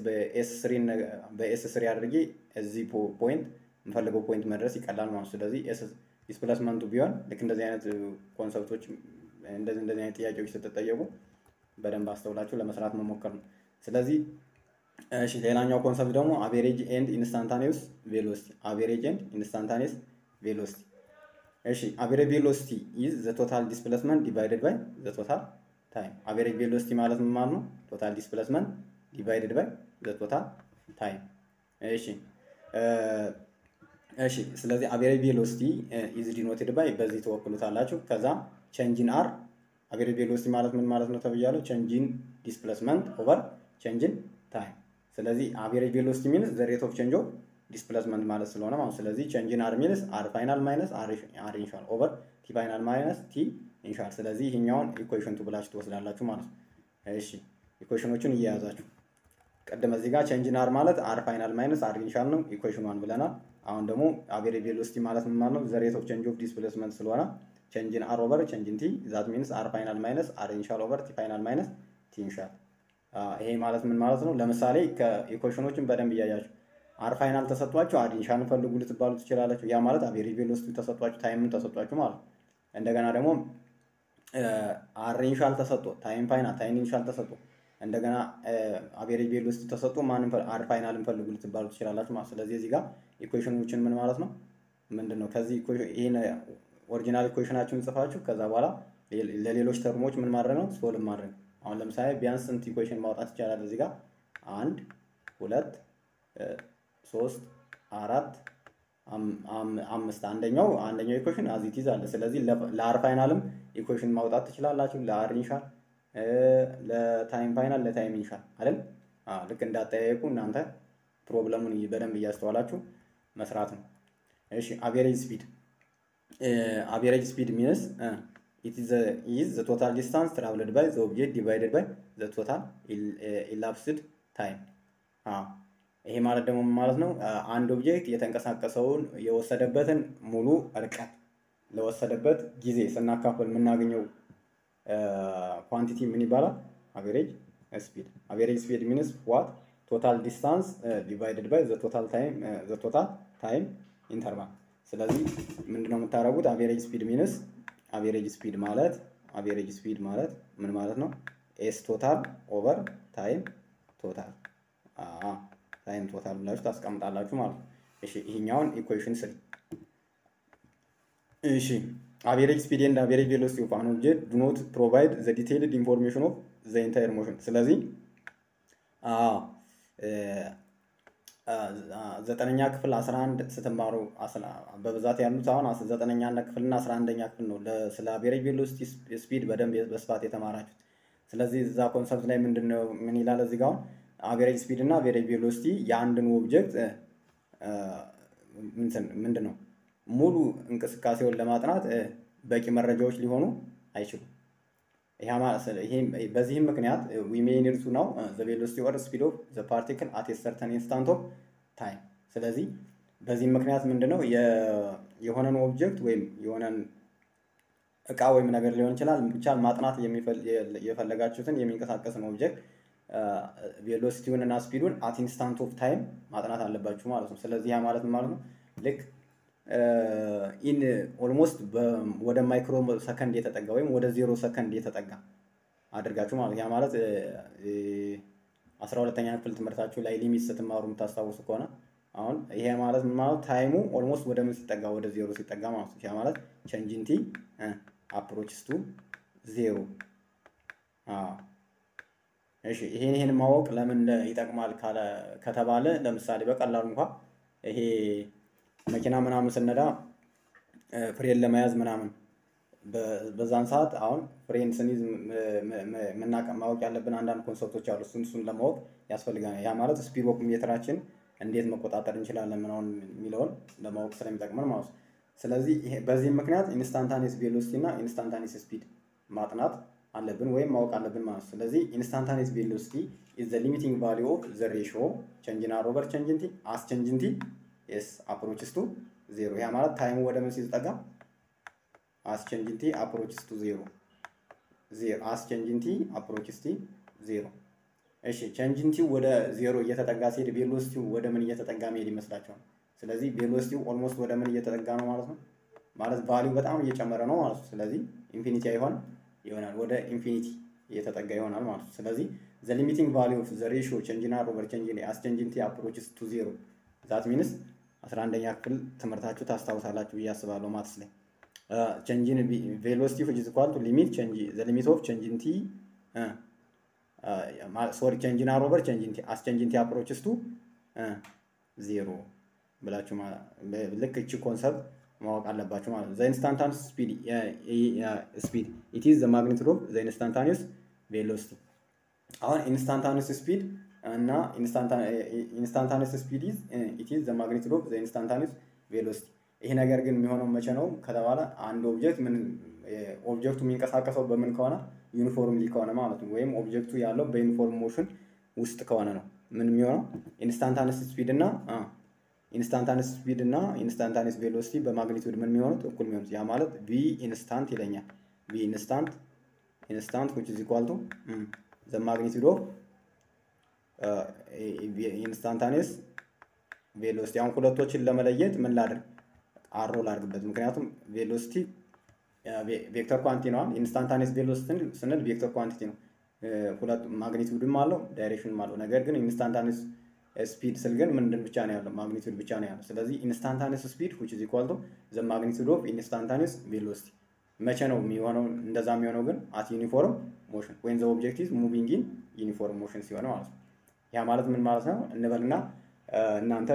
በኤስ3 አድርጌ እዚህ ፖይንት የምፈልገው ፖይንት መድረስ ይቀላል ማለት ነው። ስለዚህ ዲስፕሌስመንቱ ቢሆን ልክ እንደዚህ አይነት ኮንሰፕቶች እንደዚህ አይነት ጥያቄዎች ስትጠየቁ በደንብ አስተውላችሁ ለመስራት መሞከር ነው። ስለዚህ እሺ ሌላኛው ኮንሰፕት ደግሞ አቬሬጅ ኤንድ ኢንስታንታኒየስ ቬሎሲቲ። አቬሬጅ ኤንድ ኢንስታንታኒየስ ቬሎሲቲ። እሺ አቬሬጅ ቬሎሲቲ ኢዝ ዘ ቶታል ዲስፕሌስመንት ዲቫይደድ ባይ ዘ ቶታል ታይም። አቬሬጅ ቬሎሲቲ ማለት ምን ማለት ነው? ቶታል ዲስፕሌስመንት ዲቫይድድ ባይ ዘ ቶታል ታይም። እሺ እሺ ስለዚህ አቬሬጅ ቬሎሲቲ ኢዝ ዲኖትድ ባይ በዚህ ተወክሉታላችሁ። ከዛ ቼንጅን አር አቬሬጅ ቬሎሲቲ ማለት ምን ማለት ነው ተብያለሁ? ቼንጅን ዲስፕሌስመንት ኦቨር ቼንጅን ታይም። ስለዚህ አቬሬጅ ቬሎሲቲ ሚንስ ዘ ሬት ኦፍ ቼንጅ ኦፍ ዲስፕሌስመንት ማለት ስለሆነ ማለት ስለዚህ ቼንጅን አር ሚንስ አር ፋይናል ማይነስ አር ኢኒሻል ኦቨር ቲ ፋይናል ማይነስ ቲ ኢኒሻል። ስለዚህ ይሄኛውን ኢኩዌሽን ቱ ብላችሁ ትወስዳላችሁ ማለት ነው። እሺ ኢኩዌሽኖቹን እየያዛችሁ ቀደም እዚህ ጋር ቼንጅን አር ማለት አር ፋይናል ማይነስ አር ኢኒሻል ነው፣ ኢኩዌሽን ዋን ብለናል። አሁን ደግሞ አቬሬጅ ቬሎሲቲ ማለት ምን ማለት ነው? ዘ ሬት ኦፍ ቼንጅ ኦፍ ዲስፕሌስመንት ስለሆነ ቼንጅን አር ኦቨር ቼንጅን ቲ ዛት ሚንስ አር ፋይናል ማይነስ አር ኢኒሻል ኦቨር ቲ ፋይናል ማይነስ ቲ ኢኒሻል። ይሄ ማለት ምን ማለት ነው? ለምሳሌ ከኢኩዌሽኖችን በደንብ እያያችሁ አር ፋይናል ተሰጥቷችሁ አር ኢኒሻል ፈልጉ ልትባሉ ትችላላችሁ። ያ ማለት አቬሬጅ ቬሎሲቲ ተሰጥቷችሁ ታይምን ተሰጥቷችሁ ማለት ነው። እንደገና ደግሞ አር ኢኒሻል ተሰጥቶ ታይም ፋይናል ታይም ኢኒሻል ተሰጥቶ እንደገና አቬሬጅ ቬሎሲቲ ተሰጥቶ ማንም አር ፋይናልን ፈልጉ ልትባሉ ትችላላችሁ ማለት። ስለዚህ እዚህ ጋር ኢኩዌሽኖችን ምን ማለት ነው? ምንድነው ከዚህ ይሄን ኦሪጂናል ኢኩዌሽናችሁን ጽፋችሁ ከዛ በኋላ ለሌሎች ተርሞች ምን ማድረግ ነው? ሶልቭ ማድረግ። አሁን ለምሳሌ ቢያንስ ስንት ኢኩዌሽን ማውጣት ይቻላል? እዚህ ጋር 1 2 3 4 5 አንደኛው ኢኩዌሽን አዚት ይዛል። ስለዚህ ለአር ፋይናልም ኢኩዌሽን ማውጣት ትችላላችሁ። ለአር ኢኒሻል ለታይም ፋይናል ለታይም ኢኒሻል አይደል? ልክ እንዳጠያየቁ እናንተ ፕሮብለሙን በደንብ እያስተዋላችሁ መስራት ነው። እሺ አቬሬጅ ስፒድ ሚንስ it is the total distance traveled by the object divided by the total elapsed time። ይሄ ማለት ደግሞ ማለት ነው አንድ ኦብጀክት የተንቀሳቀሰውን የወሰደበትን ሙሉ ርቀት ለወሰደበት ጊዜ ስናካፍል የምናገኘው ኳንቲቲ ምን ይባላል? አቬሬጅ ስፒድ። አቬሬጅ ስፒድ ሚንስ ዋት ቶታል ዲስታንስ ዲቫይድድ ባይ ዘ ቶታል ታይም ኢንተርቫል። ስለዚህ ምንድነው የምታደርጉት? አቬሬጅ ስፒድ ሚንስ አቬሬጅ ስፒድ ማለት ምን ማለት ነው? ኤስ ቶታል ኦቨር ታይም ቶታል ታይም ቶታል ብላችሁ ታስቀምጣላችሁ ማለት ነው። እሺ ይሄኛውን ኢኩዌሽን 3 እሺ average speed and average velocity of an object do not provide the detailed information of the entire motion። ስለዚህ ዘጠነኛ ክፍል 11 ስትማሩ በብዛት ያሉት አሁን 9ኛ ክፍልና 11ኛ ክፍል ነው ስለ average velocity speed በደንብ በስፋት የተማራችሁት። ስለዚህ እዛ ኮንሰፕት ላይ ምንድነው ምን ይላል እዚህ ጋር average speed እና average velocity የአንድን ኦብጀክት ምንድነው ሙሉ እንቅስቃሴውን ለማጥናት በቂ መረጃዎች ሊሆኑ አይችሉም። በዚህም ምክንያት we may need to know the velocity or speed of the particle at a certain instant of time። ስለዚህ በዚህም ምክንያት ምንድነው የሆነን ኦብጀክት ወይም የሆነን እቃ ወይም ነገር ሊሆን ይችላል ብቻ ማጥናት የፈለጋችሁትን የሚንቀሳቀስን ኦብጀክት ቬሎሲቲውን እና ስፒዱን at instant of time ማጥናት አለባችሁ ማለት ነው። ስለዚህ ያ ማለት ነው ልክ ኢን ኦልሞስት ወደ ማይክሮ ሰከንድ የተጠጋ ወይም ወደ 0 ሰከንድ የተጠጋ አድርጋችሁ ማለት ያ ማለት 12ኛ ክፍል ትምህርታችሁ ላይ ሊሚት ስትማሩ የምታስታውሱ ከሆነ አሁን ይሄ ማለት ምን ማለት ታይሙ ኦልሞስት ወደ ምን ሲጠጋ ወደ 0 ሲጠጋ ማለት ነው። ያ ማለት ቼንጅ ኢን ቲ አፕሮችስ ቱ 0። እሺ ይሄን ማወቅ ለምን ይጠቅማል ከተባለ ለምሳሌ በቀላሉ እንኳን ይሄ መኪና ምናምን ስነዳ ፍሬን ለመያዝ ምናምን በዛን ሰዓት አሁን ፍሬን ስንይዝ ማወቅ ያለብን አንዳንድ ኮንሰፕቶች አሉ። እሱን ለማወቅ ያስፈልጋል። ያ ማለት ስፒድ ኦፍ ሜትራችን እንዴት መቆጣጠር እንችላለን ምናምን የሚለውን ለማወቅ ስለሚጠቅመን ማለት ነው። ስለዚህ በዚህ ምክንያት ኢንስታንታኒየስ ቬሎሲቲ እና ኢንስታንታኒየስ ስፒድ ማጥናት አለብን ወይም ማወቅ አለብን ማለት ነው። ስለዚህ ኢንስታንታኒየስ ቬሎሲቲ is the limiting value of the ratio change in r over change in t as change in t yes approaches to 0። ያ ማለት ታይሙ ወደ ምን ሲጠጋ as change in t approaches to 0 as change in t approaches to 0። እሺ change in t ወደ 0 እየተጠጋ ሲሄድ ቬሎሲቲው ወደ ምን እየተጠጋ መሄድ ይመስላችኋል? ስለዚህ ቬሎሲቲው ኦልሞስት ወደ ምን እየተጠጋ ነው ማለት ነው። ማለት ቫልዩ በጣም እየጨመረ ነው ማለት ነው። ስለዚህ ኢንፊኒቲ ይሆናል ወደ ኢንፊኒቲ እየተጠጋ ይሆናል ማለት ነው። ስለዚህ the limiting value of the ratio change in r over change in as change in t approaches to 0 that means 11ኛ ክፍል ትምህርታችሁ ታስታውሳላችሁ ብዬ አስባለሁ ማትስ ላይ change in velocity which is equal to the limit of change in t ሶሪ ቼንጅ ኢን አር ኦቨር ቼንጅ ኢን ቲ አፕሮችስ ቱ ዜሮ ብላችሁ ልክ እቺ ኮንሰፕት ማወቅ አለባችሁ ማለት ነው። ዘ ኢንስታንታኒየስ ስፒድ ኢት ኢዝ ዘ ማግኒቱድ ኦፍ ዘ ኢንስታንታኒየስ ቬሎሲቲ። አሁን ኢንስታንታኒየስ ስፒድ እና ኢንስታንታኒየስ ስፒድ ኢዝ ኢት ኢዝ ዘ ማግኒቱድ ኦፍ ዘ ኢንስታንታኒየስ ቬሎሲቲ። ይሄ ነገር ግን የሚሆነው መቼ ነው ከተባለ አንድ ኦብጀክት ኦብጀክቱ የሚንቀሳቀሰው በምን ከሆነ ዩኒፎርምሊ ከሆነ ማለት ነው። ወይም ኦብጀክቱ ያለው በዩኒፎርም ሞሽን ውስጥ ከሆነ ነው ምን የሚሆነው ኢንስታንታኒየስ ስፒድ እና ኢንስታንታኒየስ ቬሎሲቲ በማግኒቱድ ምን የሚሆኑት እኩል የሚሆኑት። ያ ማለት ቪ ኢንስታንት ይለኛል። ቪ ኢንስታንት which is equal to the magnitude of ኢንስታንታኒየስ ቬሎሲቲ። አሁን ሁለቶችን ለመለየት ምን ላድርግ? አሮ ላድርግበት። ምክንያቱም ቬሎሲቲ ቬክተር ኳንቲቲ ነው። ኢንስታንታኒየስ ቬሎሲቲ ስንል ቬክተር ኳንቲቲ ነው። ሁለት ማግኒቱድም አለው ዳይሬክሽንም አለው። ነገር ግን ኢንስታንታኒየስ ስፒድ ስል ግን ምንድን ብቻ ነው ያለው? ማግኒቱድ ብቻ ነው ያለው። ስለዚህ ኢንስታንታኒየስ ስፒድ which is equal to the magnitude of ኢንስታንታኒየስ ቬሎሲቲ። መቼ ነው የሚሆነው? እንደዛ የሚሆነው ግን at uniform motion when the object is moving in uniform motion ሲሆን ማለት ነው። ያ ማለት ምን ማለት ነው እንበልና እናንተ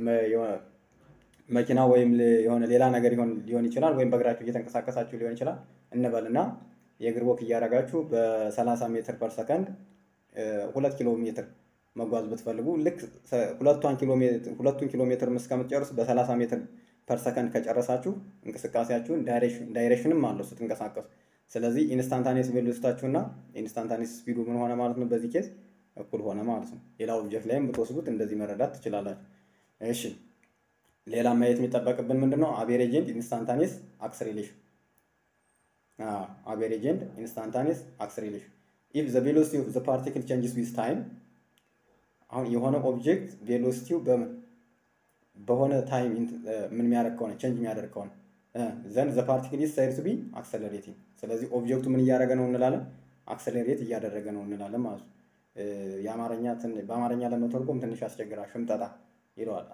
መኪና ወይም የሆነ ሌላ ነገር ሊሆን ይችላል፣ ወይም በእግራችሁ እየተንቀሳቀሳችሁ ሊሆን ይችላል እንበልና የእግር ወክ እያደረጋችሁ በ30 ሜትር ፐር ሰከንድ 2 ኪሎ ሜትር መጓዝ ብትፈልጉ ልክ ሁለቱን ኪሎ ሜትር እስከምትጨርሱ በ30 ሜትር ፐር ሰከንድ ከጨረሳችሁ እንቅስቃሴያችሁን ዳይሬክሽንም አለው ስትንቀሳቀሱ። ስለዚህ ኢንስታንታኒየስ ቬሎሲቲያችሁና ኢንስታንታኒየስ ስፒዱ ምን ሆነ ማለት ነው? በዚህ ኬዝ እኩል ሆነ ማለት ነው። ሌላ ኦብጀክት ላይም ብትወስዱት እንደዚህ መረዳት ትችላላችሁ። እሺ ሌላ ማየት የሚጠበቅብን ምንድነው? አቬሬጅ ኤንድ ኢንስታንታኒየስ አክሰሌሬሽን። አቬሬጅ ኤንድ ኢንስታንታኒየስ አክሰሌሬሽን ኢፍ ዘ ቬሎሲቲ ኦፍ ዘ ፓርቲክል ቼንጅስ ዊዝ ታይም። አሁን የሆነ ኦብጀክት ቬሎሲቲው በሆነ ታይም ምን የሚያደርግ ከሆነ ቼንጅ የሚያደርግ ከሆነ ዘን ዘ ፓርቲክል ኢዝ ሳይድ ቱ ቢ አክሰለሬቲንግ። ስለዚህ ኦብጀክቱ ምን እያደረገ ነው እንላለን? አክሰለሬት እያደረገ ነው እንላለን ማለት ነው። በአማርኛ ለመተርጎም ትንሽ ያስቸግራል። ሽምጠጣ ይለዋል።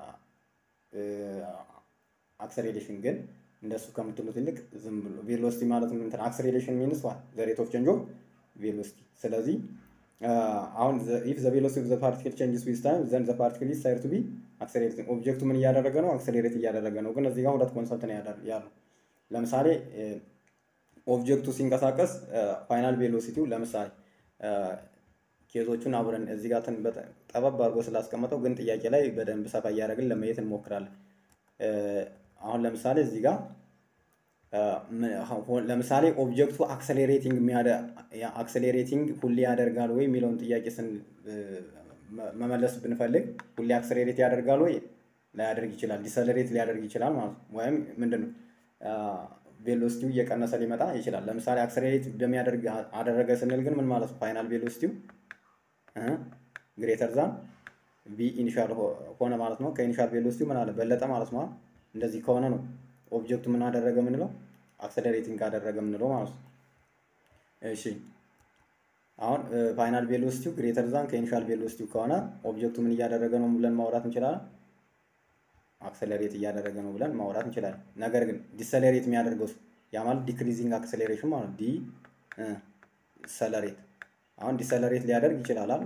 አክሰሌሬሽን ግን እንደሱ ከምትሉት ይልቅ ዝም ብሎ ቬሎሲቲ ማለት ምን እንትን አክሰሌሬሽን ሚንስ ዋት ዘ ሬት ኦፍ ቼንጅ ኦፍ ቬሎሲቲ። ስለዚህ አሁን ኢፍ ዘ ቬሎሲቲ ኦፍ ዘ ፓርቲክል ቼንጅስ ዊዝ ታይም ዘን ዘ ፓርቲክል ኢዝ ሳይድ ቱ ቢ አክሰሌሬቲንግ። ኦብጀክቱ ምን እያደረገ ነው? አክሰሌሬት እያደረገ ነው። ግን እዚህ ጋር ሁለት ኮንሰፕት ነው ያለው። ለምሳሌ ኦብጀክቱ ሲንቀሳቀስ ፋይናል ቬሎሲቲው ለምሳሌ ኬዞቹን አብረን እዚህ ጋር ጠበብ አድርጎ ስላስቀመጠው ግን ጥያቄ ላይ በደንብ ሰፋ እያደረግን ለማየት እንሞክራለን። አሁን ለምሳሌ እዚህ ጋር ለምሳሌ ኦብጀክቱ አክሰሌሬቲንግ ሁሌ ያደርጋል ወይ የሚለውን ጥያቄ መመለስ ብንፈልግ ሁሌ አክሰሌሬት ያደርጋል ወይ? ላያደርግ ይችላል። ዲሰለሬት ሊያደርግ ይችላል ማለት ነው። ወይም ምንድነው ቬሎሲቲው እየቀነሰ ሊመጣ ይችላል። ለምሳሌ አክሰሌሬት በሚያደርግ አደረገ ስንል ግን ምን ማለት ነው? ፋይናል ቬሎሲቲው ግሬተር ዛን ቪ ኢኒሻል ሆነ ማለት ነው። ከኢኒሻል ቬሎሲቲው ምን አለ በለጠ ማለት ነው። እንደዚህ ከሆነ ነው ኦብጀክቱ ምን አደረገ ምንለው? አክሰለሬቲንግ አደረገ ምንለው ማለት ነው። እሺ አሁን ፋይናል ቬሎሲቲው ግሬተር ዛን ከኢኒሻል ቬሎሲቲው ከሆነ ኦብጀክቱ ምን እያደረገ ነው ብለን ማውራት እንችላለን? አክሰለሬት እያደረገ ነው ብለን ማውራት እንችላለን። ነገር ግን ዲሰለሬት የሚያደርገው ያ ማለት ዲክሪዚንግ አክሰለሬሽን ማለት ዲሰለሬት አሁን ዲሰለሬት ሊያደርግ ይችላል አይደል?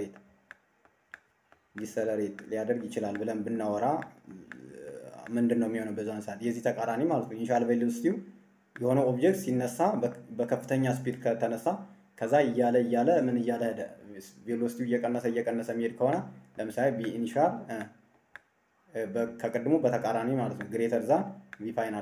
ዲሰለሬት ሊያደርግ ይችላል ብለን ብናወራ ምንድነው የሚሆነው? በዛን ሰዓት የዚህ ተቃራኒ ማለት ነው። ኢኒሻል ቬሎሲቲው የሆነ ኦብጀክት ሲነሳ በከፍተኛ ስፒድ ከተነሳ ከዛ እያለ ምን እያለ ሄደ? ቬሎሲቲው እየቀነሰ የሚሄድ ከሆነ ለምሳሌ ቢ ኢኒሻል ከቅድሙ በተቃራኒ ማለት ነው። ግሬተር ዛን ቪ ፋይናል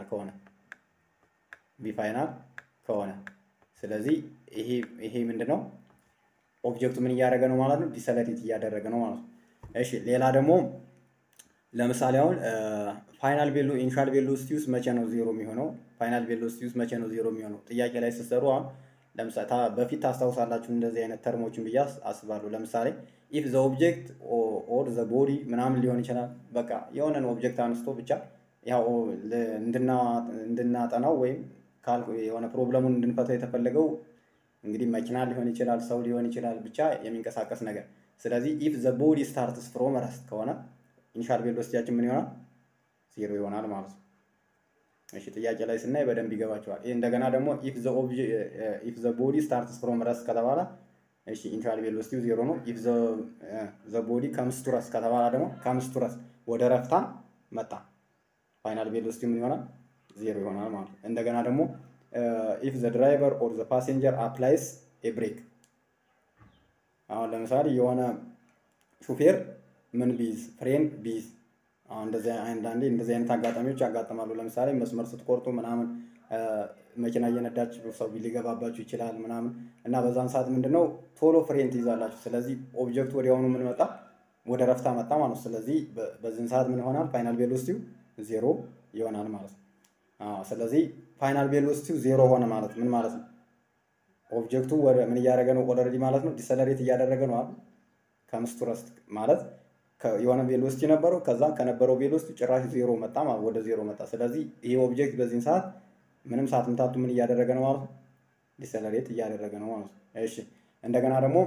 ከሆነ ስለዚህ ይሄ ምንድነው? ኦብጀክቱ ምን እያደረገ ነው ማለት ነው? ዲሰለሬት እያደረገ ነው ማለት ነው። እሺ ሌላ ደግሞ ለምሳሌ አሁን ኢኒሻል ቬሎሲቲ ውስጥ መቼ ነው ዜሮ የሚሆነው? ፋይናል ቬሎሲቲ ውስጥ መቼ ነው ዜሮ የሚሆነው? ጥያቄ ላይ ስትሰሩ አሁን ለምሳሌ በፊት ታስታውሳላችሁ እንደዚህ አይነት ተርሞችን ብዬ አስባለሁ። ለምሳሌ ኢፍ ዘ ኦብጀክት ኦር ዘ ቦዲ ምናምን ሊሆን ይችላል። በቃ የሆነን ኦብጀክት አንስቶ ብቻ ያው እንድናጠናው ወይም የሆነ ፕሮብለሙን እንድንፈታው የተፈለገው እንግዲህ መኪና ሊሆን ይችላል፣ ሰው ሊሆን ይችላል፣ ብቻ የሚንቀሳቀስ ነገር። ስለዚህ ኢፍ ዘ ቦዲ ስታርትስ ፍሮም ረስት ከሆነ ኢኒሻል ቬሎሲቲያችን ምን ይሆናል? ዜሮ ይሆናል ማለት ነው። እሺ ጥያቄ ላይ ስናይ በደንብ ይገባቸዋል። እንደገና ደግሞ ኢፍ ዘ ቦዲ ስታርትስ ፍሮም ረስት ከተባለ እሺ ኢኒሻል ቬሎሲቲው ዜሮ ነው። ኢፍ ዘ ቦዲ ከምስ ቱ ረስት ከተባለ ደግሞ ከምስ ቱ ረስት ወደ ረፍታ መጣ ፋይናል ቬሎሲቲው ምን ይሆናል? ዜሮ ይሆናል ማለት ነው። እንደገና ደግሞ ኢፍ ዘ ድራይቨር ኦር ዘ ፓሴንጀር አፕላይስ ኤ ብሬክ አሁን ለምሳሌ የሆነ ሹፌር ምን ቢይዝ ፍሬን ቢይዝ አሁን እንደዚህ አንዳንዴ እንደዚህ አይነት አጋጣሚዎች ያጋጥማሉ። ለምሳሌ መስመር ስትቆርጡ ምናምን መኪና እየነዳችሁ ሰው ሊገባባችሁ ይችላል ምናምን እና በዛን ሰዓት ምንድነው ቶሎ ፍሬን ትይዛላችሁ። ስለዚህ ኦብጀክቱ ወዲያውኑ ምን መጣ? ወደ ረፍታ መጣ ማለት ነው። ስለዚህ በዚህን ሰዓት ምን ይሆናል? ፋይናል ቬሎሲቲው ዜሮ ይሆናል ማለት ነው። ስለዚህ ፋይናል ቬሎሲቲው ዜሮ ሆነ ማለት ምን ማለት ነው? ኦብጀክቱ ወደ ምን እያደረገ ነው? ኦልሬዲ ማለት ነው ዲሰለሬት እያደረገ ነው አይደል? ከምስ ቱ ረስት ማለት የሆነ ቬሎሲቲ ነበረው ከዛ ከነበረው ቬሎሲቲ ጭራሽ ዜሮ መጣ ማለት ወደ ዜሮ መጣ። ስለዚህ ይሄ ኦብጀክት በዚህን ሰዓት ምንም ሰዓት ምታቱ ምን እያደረገ ነው ማለት ነው? ዲሰለሬት እያደረገ ነው ማለት ነው። እሺ እንደገና ደግሞ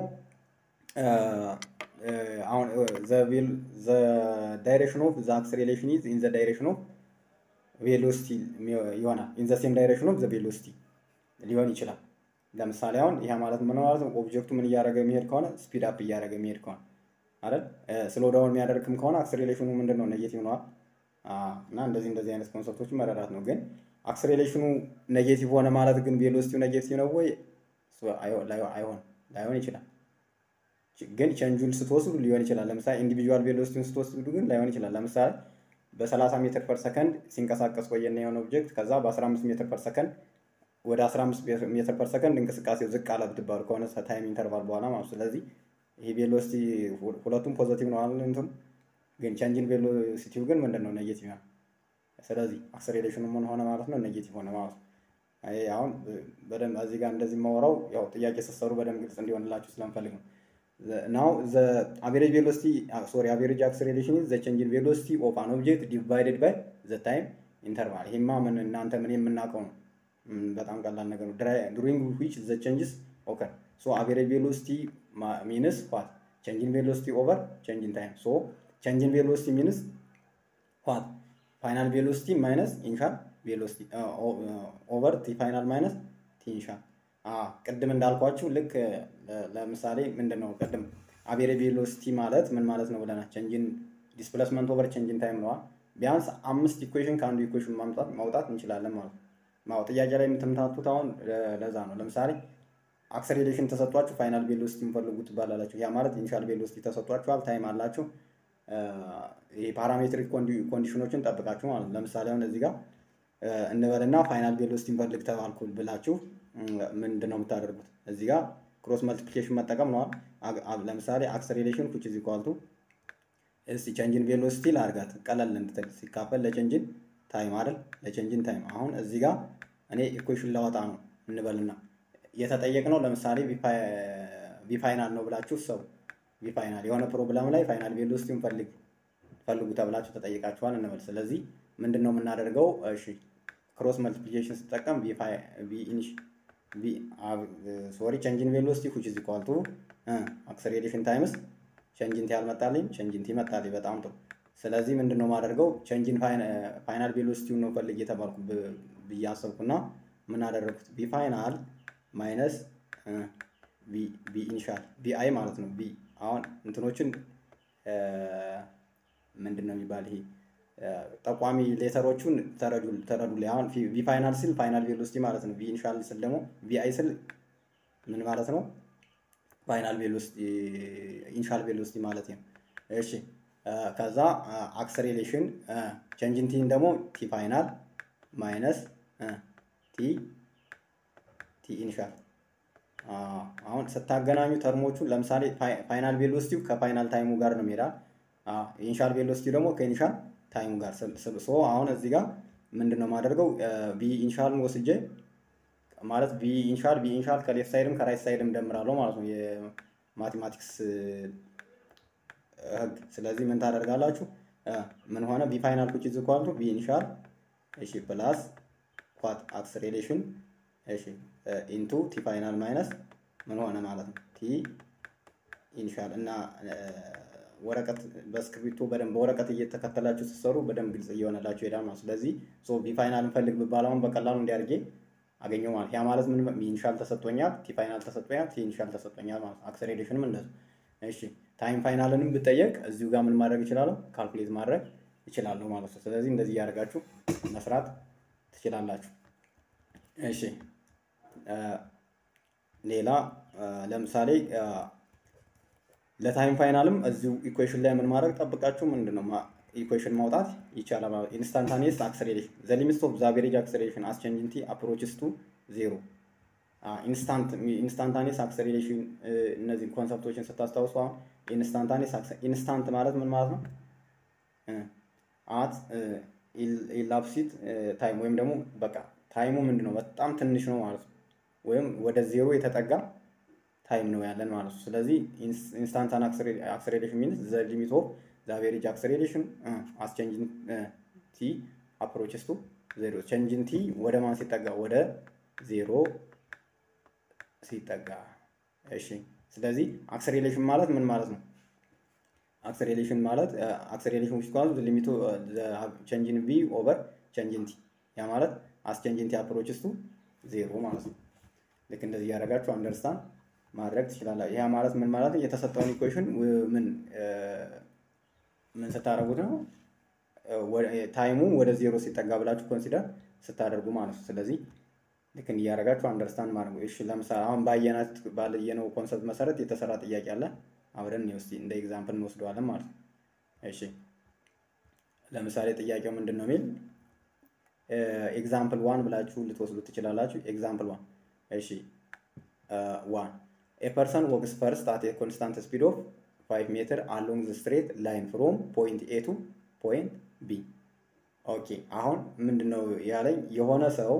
አሁን ዘ ዳይሬክሽን ኦፍ ዘ አክሰሌሬሽን ኢዝ ኢን ዘ ዳይሬክሽን ኦፍ ቬሎሲቲ ይሆናል። ኢን ዘ ሴም ዳይሬክሽን ኦፍ ዘ ቬሎሲቲ ሊሆን ይችላል። ለምሳሌ አሁን ይሄ ማለት ምን ማለት ነው? ኦብጀክቱ ምን እያደረገ የሚሄድ ከሆነ ስፒድ አፕ እያደረገ የሚሄድ ከሆነ አይደል? ስሎ ዳውን የሚያደርግም ከሆነ አክሰሌሬሽኑ ምንድነው? ኔጌቲቭ ነው። እና እንደዚህ አይነት ኮንሰፕቶችን መረዳት ነው። ግን አክሰሌሬሽኑ ኔጌቲቭ ሆነ ማለት ግን ቬሎሲቲው ኔጌቲቭ ነው ወይ? ላይሆን ይችላል። ግን ቼንጁን ስትወስዱ ሊሆን ይችላል። ለምሳሌ ኢንዲቪጁዋል ቬሎሲቲውን ስትወስዱ ግን ላይሆን ይችላል። ለምሳሌ በ30 ሜትር ፐር ሰከንድ ሲንቀሳቀስ ቆየና የሆነ ኦብጀክት ከዛ በ15 ሜትር ፐር ሰከንድ ወደ 15 ሜትር ፐር ሰከንድ እንቅስቃሴው ዝቅ አለ ብትባሉ ከሆነ ታይም ኢንተርቫል በኋላ ማለት ነው። ስለዚህ ይሄ ቬሎሲቲ ሁለቱም ፖዚቲቭ ነው አይደል? እንትን ግን ቼንጅን ቬሎሲቲው ግን ምንድነው? ኔጌቲቭ ነው። ስለዚህ አክሰሌሬሽኑ ምን ሆነ ማለት ነው? ኔጌቲቭ ሆነ ማለት ነው። አይ አሁን በደንብ እዚህ ጋር እንደዚህ ማወራው ያው ጥያቄ ስትሰሩ በደንብ ግልጽ እንዲሆንላችሁ ስለምፈልግ ነው። now the average velocity average acceleration is the change in velocity of an object divided by the time interval ይሄማ ምን እናንተ ምን የምናውቀው ነው። በጣም ቀላል ነገር ነው። during which the changes occur so average velocity means what? Change in velocity over change in time. So change in velocity means what? Final velocity minus initial velocity over t final minus t initial ቅድም እንዳልኳችሁ ልክ ለምሳሌ ምንድነው ቅድም አቬሬጅ ቬሎሲቲ ማለት ምን ማለት ነው ብለናል? ቼንጅን ዲስፕሌስመንት ኦቨር ቼንጅን ታይም ነው። ቢያንስ 5 ኢኩዌሽን ከአንዱ ኢኩዌሽን ማውጣት እንችላለን ማለት ነው። ጥያቄ ላይ የምትምታቱት አሁን ለዛ ነው። ለምሳሌ አክሰሌሬሽን ተሰጥቷችሁ ፋይናል ቬሎሲቲ ፈልጉት ትባላላችሁ። ያ ማለት ኢኒሻል ቬሎሲቲ ተሰጥቷችኋል፣ ታይም አላችሁ። ይሄ ፓራሜትሪክ ኮንዲሽኖችን ጠብቃችሁ ማለት ነው። ለምሳሌ አሁን እዚህ ጋር እንበልና ፋይናል ቬሎሲቲ ፈልግ ተባልኩ ብላችሁ ምንድነው የምታደርጉት? እዚህ ጋር ክሮስ መልቲፕሊኬሽን መጠቀም ነው። ለምሳሌ አክሰሌሬሽን which is equal to ቼንጅን ቬሎሲቲ ላርጋት ቀለል እንድትል ሲካፈል ለቼንጅን ታይም አይደል? ለቼንጅን ታይም አሁን እዚህ ጋር እኔ ኢኩዌሽን ላወጣ ነው እንበልና የተጠየቅነው ለምሳሌ ቪ ፋይናል ነው ብላችሁ ሰው ቪ ፋይናል የሆነ ፕሮብለም ላይ ፋይናል ቬሎሲቲውን ፈልጉ ተብላችሁ ተጠይቃችኋል እንበል። ስለዚህ ምንድነው የምናደርገው? እሺ ክሮስ መልቲፕሊኬሽን ስትጠቀም change in velocity which is equal to acceleration times change in t ያልመጣልኝ change in t መጣልኝ። በጣም ጥሩ። ስለዚህ ምንድነው ማደርገው? change in final velocity ነው ፈልግ የተባልኩ ብያሰብኩና ምን አደረኩት? v final minus v initial vi ማለት ነው። v አሁን እንትኖችን ምንድነው የሚባል ይሄ ጠቋሚ ሌተሮቹን ተረዱ ላይ አሁን ቪ ፋይናል ሲል ፋይናል ቬሎሲቲ ማለት ነው። ቪ ኢኒሻል ሲል ደግሞ ቪ አይ ሲል ምን ማለት ነው? ፋይናል ቬሎሲቲ ኢኒሻል ቬሎሲቲ ማለት ነው። እሺ ከዛ አክሰሌሬሽን ቼንጅ ኢን ቲ ደግሞ ቲ ፋይናል ማይነስ ቲ ኢኒሻል። አሁን ስታገናኙ ተርሞቹን ለምሳሌ ፋይናል ቬሎሲቲው ከፋይናል ታይሙ ጋር ነው የሚሄዳል። ኢኒሻል ቬሎሲቲ ደግሞ ከኢኒሻል ታይም ጋር ሶ አሁን እዚህ ጋር ምንድነው ማደርገው? ቪ ኢኒሻልን ወስጄ ማለት ቪ ኢኒሻል ከሌፍት ሳይድም ከራይት ሳይድም ደምራለሁ ማለት ነው የማቴማቲክስ ህግ። ስለዚህ ምን ታደርጋላችሁ? ምን ሆነ? ቪ ፋይናል which is equal to ቪ ኢኒሻል እሺ ፕላስ ኳት አክሰሌሬሽን እሺ ኢንቱ ቲ ፋይናል ማይነስ ምን ሆነ ማለት ነው ቲ ኢኒሻል እና ወረቀት በስክሪፕቶ በደንብ በወረቀት እየተከተላችሁ ስትሰሩ በደንብ ግልጽ እየሆነላችሁ ይሄዳል ማለት። ስለዚህ ቪ ፋይናል እንፈልግ ብባላውን በቀላሉ እንዲያርጌ አገኘው ማለት ያ ማለት ምን ኢኒሻል ተሰጥቶኛል፣ ቲ ፋይናል ተሰጥቶኛል፣ ቲ ኢኒሻል ተሰጥቶኛል ማለት ነው። አክሰሌሬሽንም እንደዚሁ። እሺ ታይም ፋይናልንም ብጠየቅ እዚሁ ጋር ምን ማድረግ እችላለሁ? ካልኩሌት ማድረግ እችላለሁ ማለት ነው። ስለዚህ እንደዚህ እያደረጋችሁ መስራት ትችላላችሁ። እሺ ሌላ ለምሳሌ ለታይም ፋይናልም እዚሁ ኢኩዌሽን ላይ ምን ማድረግ ጠብቃችሁ ምንድነው ኢኩዌሽን ማውጣት ይቻላል ማለት ኢንስታንታኒየስ አክሰሌሬሽን ዘ ሊሚትስ ኦፍ ዘ አቨሬጅ አክሰሌሬሽን አስ ቼንጅ ኢን ቲ አፕሮችስ ቱ ዜሮ። ኢንስታንታኒየስ አክሰሌሬሽን እነዚህ ኮንሰፕቶችን ስታስታውሱ አሁን ኢንስታንት ማለት ምን ማለት ነው? አት ኢላፕሲት ታይም ወይም ደግሞ በቃ ታይሙ ምንድነው በጣም ትንሽ ነው ማለት ነው። ወይም ወደ ዜሮ የተጠጋ ታይም ነው ያለን ማለት ነው። ስለዚህ ኢንስታንታን አክሰሌሬሽን ሚንስ ዘ ሊሚት ኦፍ ዘ አቨሬጅ አክሰሌሬሽን አስ ቼንጅ ኢን ቲ አፕሮችስ ቱ ዜሮ። ቼንጅ ኢን ቲ ወደ ማን ሲጠጋ? ወደ ዜሮ ሲጠጋ። እሺ ስለዚህ አክሰሌሬሽን ማለት ምን ማለት ነው? አክሰሌሬሽን ማለት አክሰሌሬሽን which equals the limit the change in v over change in t ያ ማለት as change in t approaches to ዜሮ ማለት ነው። ልክ እንደዚህ ያደርጋችሁ አንደርስታንድ ማድረግ ትችላላችሁ። ያ ማለት ምን ማለት ነው? የተሰጠውን ኢኩዌሽን ምን ስታደርጉት ነው ታይሙ ወደ ዜሮ ሲጠጋ ብላችሁ ኮንሲደር ስታደርጉ ማለት ነው። ስለዚህ ልክ እንዲያደርጋችሁ አንደርስታንድ ማድረግ ነው። እሺ ለምሳሌ አሁን ባየነው ኮንሰፕት መሰረት የተሰራ ጥያቄ አለ። አብረን እስቲ እንደ ኤግዛምፕል እንወስደዋለን ማለት ነው። እሺ ለምሳሌ ጥያቄው ምንድነው የሚል ኤግዛምፕል 1 ብላችሁ ልትወስዱ ትችላላችሁ። ኤግዛምፕል 1 እሺ 1 a person walks first at a constant speed of 5 meter along the straight line from point A to point B። ኦኬ አሁን ምንድነው ያለኝ? የሆነ ሰው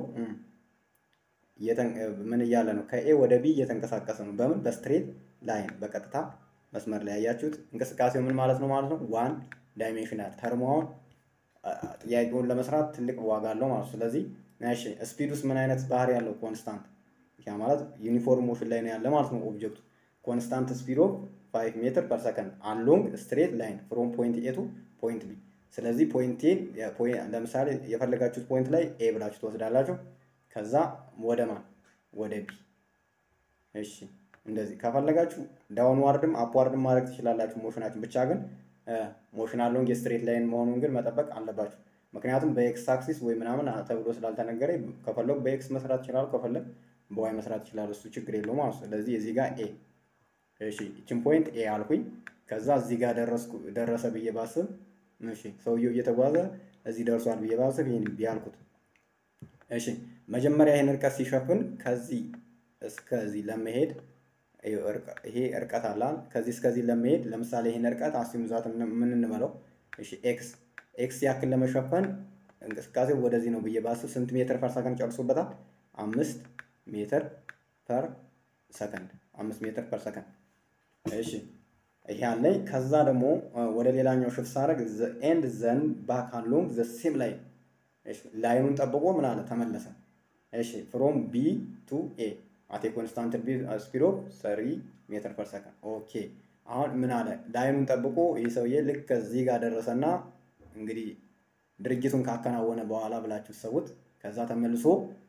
ምን እያለ ነው? ከኤ ወደ ቢ እየተንቀሳቀሰ ነው። በምን? በስትሬት ላይን በቀጥታ መስመር ላይ ያያችሁት እንቅስቃሴው ምን ማለት ነው ማለት ነው? ዋን ዳይሜንሽናል ተርሞውን ጥያቄውን ለመስራት ትልቅ ዋጋ አለው ማለት ነው። ስለዚህ እሺ ስፒድ ውስጥ ምን አይነት ባህሪ ያለው? ኮንስታንት። ያ ማለት ዩኒፎርም ሞሽን ላይ ነው ያለ ማለት ነው ኦብጀክቱ። ኮንስታንት ስፒድ ኦፍ 5 ሜትር ፐር ሰከንድ አሎንግ ስትሬት ላይን ፍሮም ፖይንት ኤ ቱ ፖይንት ቢ። ስለዚህ ፖይንት ኤ ለምሳሌ የፈለጋችሁት ፖይንት ላይ ኤ ብላችሁ ትወስዳላችሁ። ከዛ ወደ ማን? ወደ ቢ። እሺ እንደዚህ ከፈለጋችሁ ዳውንዋርድም አፕዋርድም ማድረግ ትችላላችሁ ሞሽናችሁ። ብቻ ግን ሞሽን አሎንግ የስትሬት ላይን መሆኑን ግን መጠበቅ አለባችሁ። ምክንያቱም በኤክስ አክሲስ ወይ ምናምን ተብሎ ስላልተነገረ ከፈለጉ በኤክስ መስራት ይችላሉ፣ ከፈለግ በዋይ መስራት ይችላሉ። እሱ ችግር የለውም ማለት ነው። ስለዚህ እዚህ ጋር ኤ እሺ እቺን ፖይንት ኤ አልኩኝ። ከዛ እዚህ ጋር ደረሰ ብዬ ባስብ እሺ ሰውየው እየተጓዘ እዚህ ደርሷል ብዬ ባስብ ይሄን ቢ አልኩት። እሺ መጀመሪያ ይሄን ርቀት ሲሸፍን ከዚህ እስከዚህ ለመሄድ ይሄ ርቀት አላል። ከዚህ እስከዚህ ለመሄድ ለምሳሌ ይሄን ርቀት አስዩም ዛት ምን እንበለው? እሺ ኤክስ ያክል ለመሸፈን እንቅስቃሴው ወደዚህ ነው ብዬ ባስብ ስንት ሜትር ፐር ሰከንድ ጨርሶበታል? 5 ሜትር ፐር ሰከንድ 5 ሜትር ፐር ሰከንድ። እሺ ይሄ አለኝ። ከዛ ደግሞ ወደ ሌላኛው ሽፍት ሳደርግ ኤንድ ዘን ባክ አሎንግ ዘ ሴም ላይን። እሺ ላይኑን ጠብቆ ምን አለ? ተመለሰ። እሺ ፍሮም ቢ ቱ ኤ አት ኤ ኮንስታንት ስፒድ ኦፍ 3 ሜትር ፐር ሰከንድ። ኦኬ አሁን ምን አለ? ላይኑን ጠብቆ ይህ ሰውዬ ልክ ከዚህ ጋር ደረሰና እንግዲህ ድርጊቱን ካከናወነ በኋላ ብላችሁ ሰውት ከዛ ተመልሶ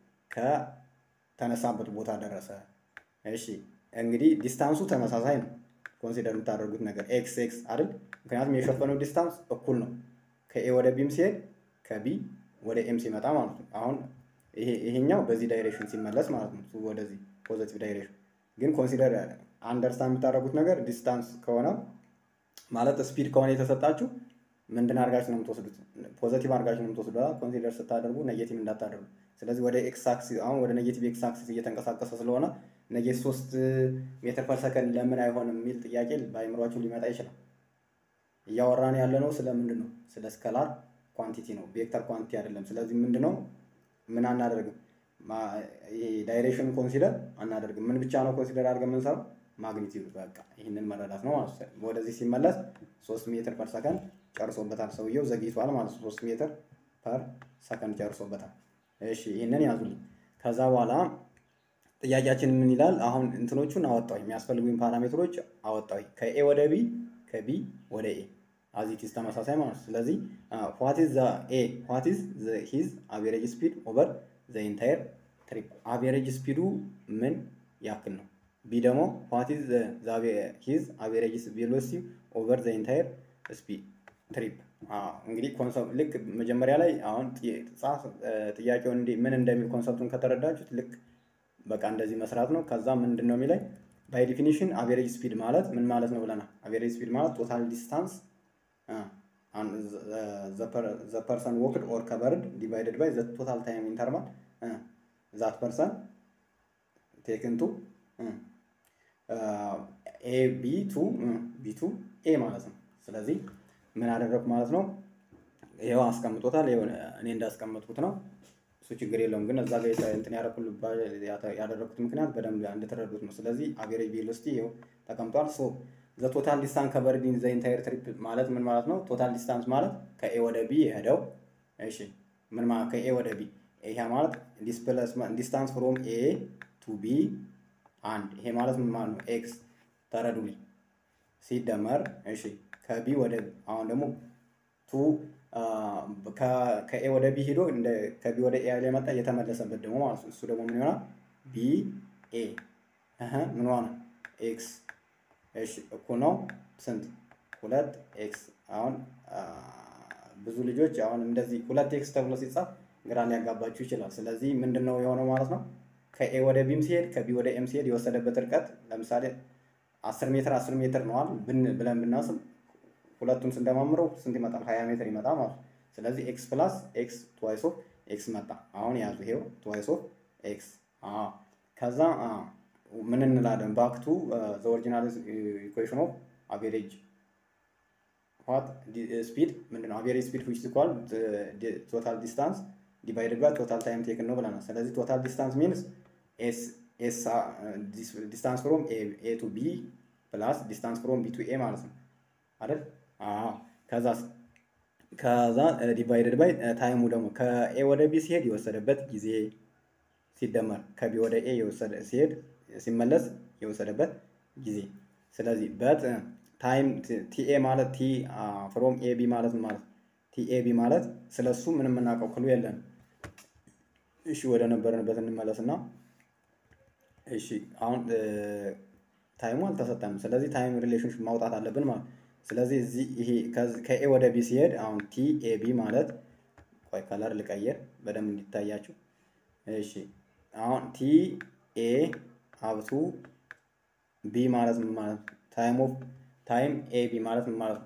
ከተነሳበት ቦታ ደረሰ። እሺ እንግዲህ ዲስታንሱ ተመሳሳይ ነው። ኮንሲደር የምታደርጉት ነገር ኤክስ አይደል? ምክንያቱም የሸፈነው ዲስታንስ እኩል ነው። ከኤ ወደ ቢም ሲሄድ ከቢ ወደ ኤም ሲመጣ ማለት ነው። አሁን ይሄኛው በዚህ ዳይሬክሽን ሲመለስ ማለት ነው ወደዚህ ፖዚቲቭ ዳይሬክሽን። ግን ኮንሲደር አንደርስታንድ የምታደርጉት ነገር ዲስታንስ ከሆነ ማለት ስፒድ ከሆነ የተሰጣችሁ ምንድን አድርጋችሁ ነው የምትወስዱት? ፖዚቲቭ አድርጋችሁ ነው የምትወስዱት። ኮንሲደር ስታደርጉ ኔጌቲቭ እንዳታደርጉ። ስለዚህ ወደ ኤክስ አክሲስ አሁን ወደ ኔጌቲቭ ኤክስ አክሲስ እየተንቀሳቀሰ ስለሆነ ኔጌቲቭ 3 ሜትር ፐር ሰከንድ ለምን አይሆንም የሚል ጥያቄ በአይምሯችሁ ሊመጣ ይችላል። እያወራን ያለ ነው ስለምንድን ነው? ስለ ስካላር ኳንቲቲ ነው፣ ቬክተር ኳንቲቲ አይደለም። ስለዚህ ምንድነው ምን አናደርግም? ይሄ ዳይሬክሽን ኮንሲደር አናደርግም። ምን ብቻ ነው ኮንሲደር አድርገን የምንሰራው? ማግኒቲዩድ። በቃ ይሄንን መረዳት ነው ማለት ነው። ወደዚህ ሲመለስ 3 ሜትር ፐር ሰከንድ ጨርሶበታል። ሰውየው ዘግይቷል ማለት ነው። 3 ሜትር ፐር ሰከንድ ጨርሶበታል። እሺ ይሄንን ያዙልኝ። ከዛ በኋላ ጥያቄያችን ምን ይላል? አሁን እንትኖቹን አወጣሁኝ፣ የሚያስፈልጉኝ ፓራሜትሮች አወጣሁኝ። ከኤ ወደ ቢ፣ ከቢ ወደ ኤ አዚቲስ ተመሳሳይ ማለት ነው። ስለዚህ what is his average speed over the entire ትሪፕ። አቬሬጅ ስፒዱ ምን ያክል ነው? ቢ ደግሞ ዋት ኢዝ ሂዝ አቬሬጅ ቬሎሲቲ ኦቨር ዘ ኢንታየር ስፒድ ትሪፕ። እንግዲህ ኮንሰፕት ልክ መጀመሪያ ላይ አሁን ጥያቄውን ምን እንደሚል ኮንሰፕቱን ከተረዳችሁት ልክ በቃ እንደዚህ መስራት ነው። ከዛ ምንድን ነው የሚለኝ ባይ ዲፊኒሽን አቬሬጅ ስፒድ ማለት ምን ማለት ነው ብለናል። አቬሬጅ ስፒድ ማለት ቶታል ዲስታንስ ዘ ፐርሰን ወክድ ኦር ከቨርድ ዲቫይደድ ባይ ዘ ቶታል ታይም ኢንተርቫል ዛት ፐርሰን ቴክን ቱ ኤ ቢ ቱ ኤ ማለት ነው። ስለዚህ ምን አደረግኩ ማለት ነው? ይኸው አስቀምጦታል። እኔ እንዳስቀመጥኩት ነው። እሱ ችግር የለውም። ግን እዛ ጋር እንትን ያደረኩት ምክንያት በደንብ እንድትረዱት ነው። ስለዚህ አቬሬጅ ቬሎሲቲ ይኸው ተቀምጧል። ሶ ዘ ቶታል ዲስታንስ ከቨርድ ኢን ዘ ኢንታየር ትሪፕ ማለት ምን ማለት ነው? ቶታል ዲስታንስ ማለት ከኤ ወደ ቢ የሄደው እሺ፣ ምን ማለት ከኤ ወደ ቢ ይሄ ማለት ዲስፕሌስመንት ዲስታንስ ፍሮም ኤ ቱ ቢ አንድ ይሄ ማለት ምን ማለት ነው? ኤክስ ተረዱልኝ። ሲደመር እሺ ከቢ ወደ አሁን ደግሞ ቱ ከኤ ወደ ቢ ሄዶ እንደ ከቢ ወደ ኤ ላይ መጣ እየተመለሰበት ደግሞ ማለት ነው። እሱ ደግሞ ምን ይሆናል? ቢ ኤ ምን ሆነ? ኤክስ እሺ እኩል ነው ስንት? 2 ኤክስ። አሁን ብዙ ልጆች አሁን እንደዚህ 2 ኤክስ ተብሎ ሲጻፍ ግራ ሊያጋባችሁ ይችላል። ስለዚህ ምንድነው የሆነው ማለት ነው? ከኤ ወደ ቢም ሲሄድ ከቢ ወደ ኤም ሲሄድ የወሰደበት ርቀት ለምሳሌ 10 ሜትር ነው ብለን ብናስብ ሁለቱን ስንደማምረው ስንት ይመጣል? 20 ሜትር ይመጣል ማለት ነው። ስለዚህ ኤክስ ፕላስ ኤክስ ትዋይስ ኦፍ ኤክስ መጣ። አሁን ያዙ ይሄው ትዋይስ ኦፍ ኤክስ። ከዛ ምን እንላለን? ባክ ቱ ዘ ኦሪጂናል ኢኩዌሽን ኦፍ አቬሬጅ ዋት ስፒድ ምንድነው? አቬሬጅ ስፒድ ዊች ኢኳል ቶታል ዲስታንስ ዲቫይድድ ባይ ቶታል ታይም ቴክን ነው ብለናል። ስለዚህ ቶታል ዲስታንስ ሚንስ ዲስታንስ ፍሮም ኤ ቱ ቢ ፕላስ ዲስታንስ ፍሮም ቢ ቱ ኤ ማለት ነው አይደል? ከዛ ዲቫይደድ ባይ ታይሙ ደግሞ ከኤ ወደ ቢ ሲሄድ የወሰደበት ጊዜ ሲደመር ከቢ ወደ ኤ ሲሄድ ሲመለስ የወሰደበት ጊዜ። ስለዚህ በት ታይም ቲኤ ማለት ቲ ፍሮም ኤ ቢ ማለት ማለት ቲኤ ቢ ማለት ስለሱ ምንም የምናውቀው ክሉ የለም። እሺ ወደ ነበርንበት እንመለስና እሺ አሁን ታይሙ አልተሰጠም። ስለዚህ ታይም ሪሌሽንሽፕ ማውጣት አለብን ማለት። ስለዚህ እዚህ ይሄ ከኤ ወደ ቢ ሲሄድ አሁን ቲ ኤ ቢ ማለት ቆይ ከለር ልቀይር በደንብ እንዲታያችሁ። እሺ አሁን ቲ ኤ አብቱ ቢ ማለት ምን ማለት ታይም ኤ ቢ ማለት ምን ማለት ነው?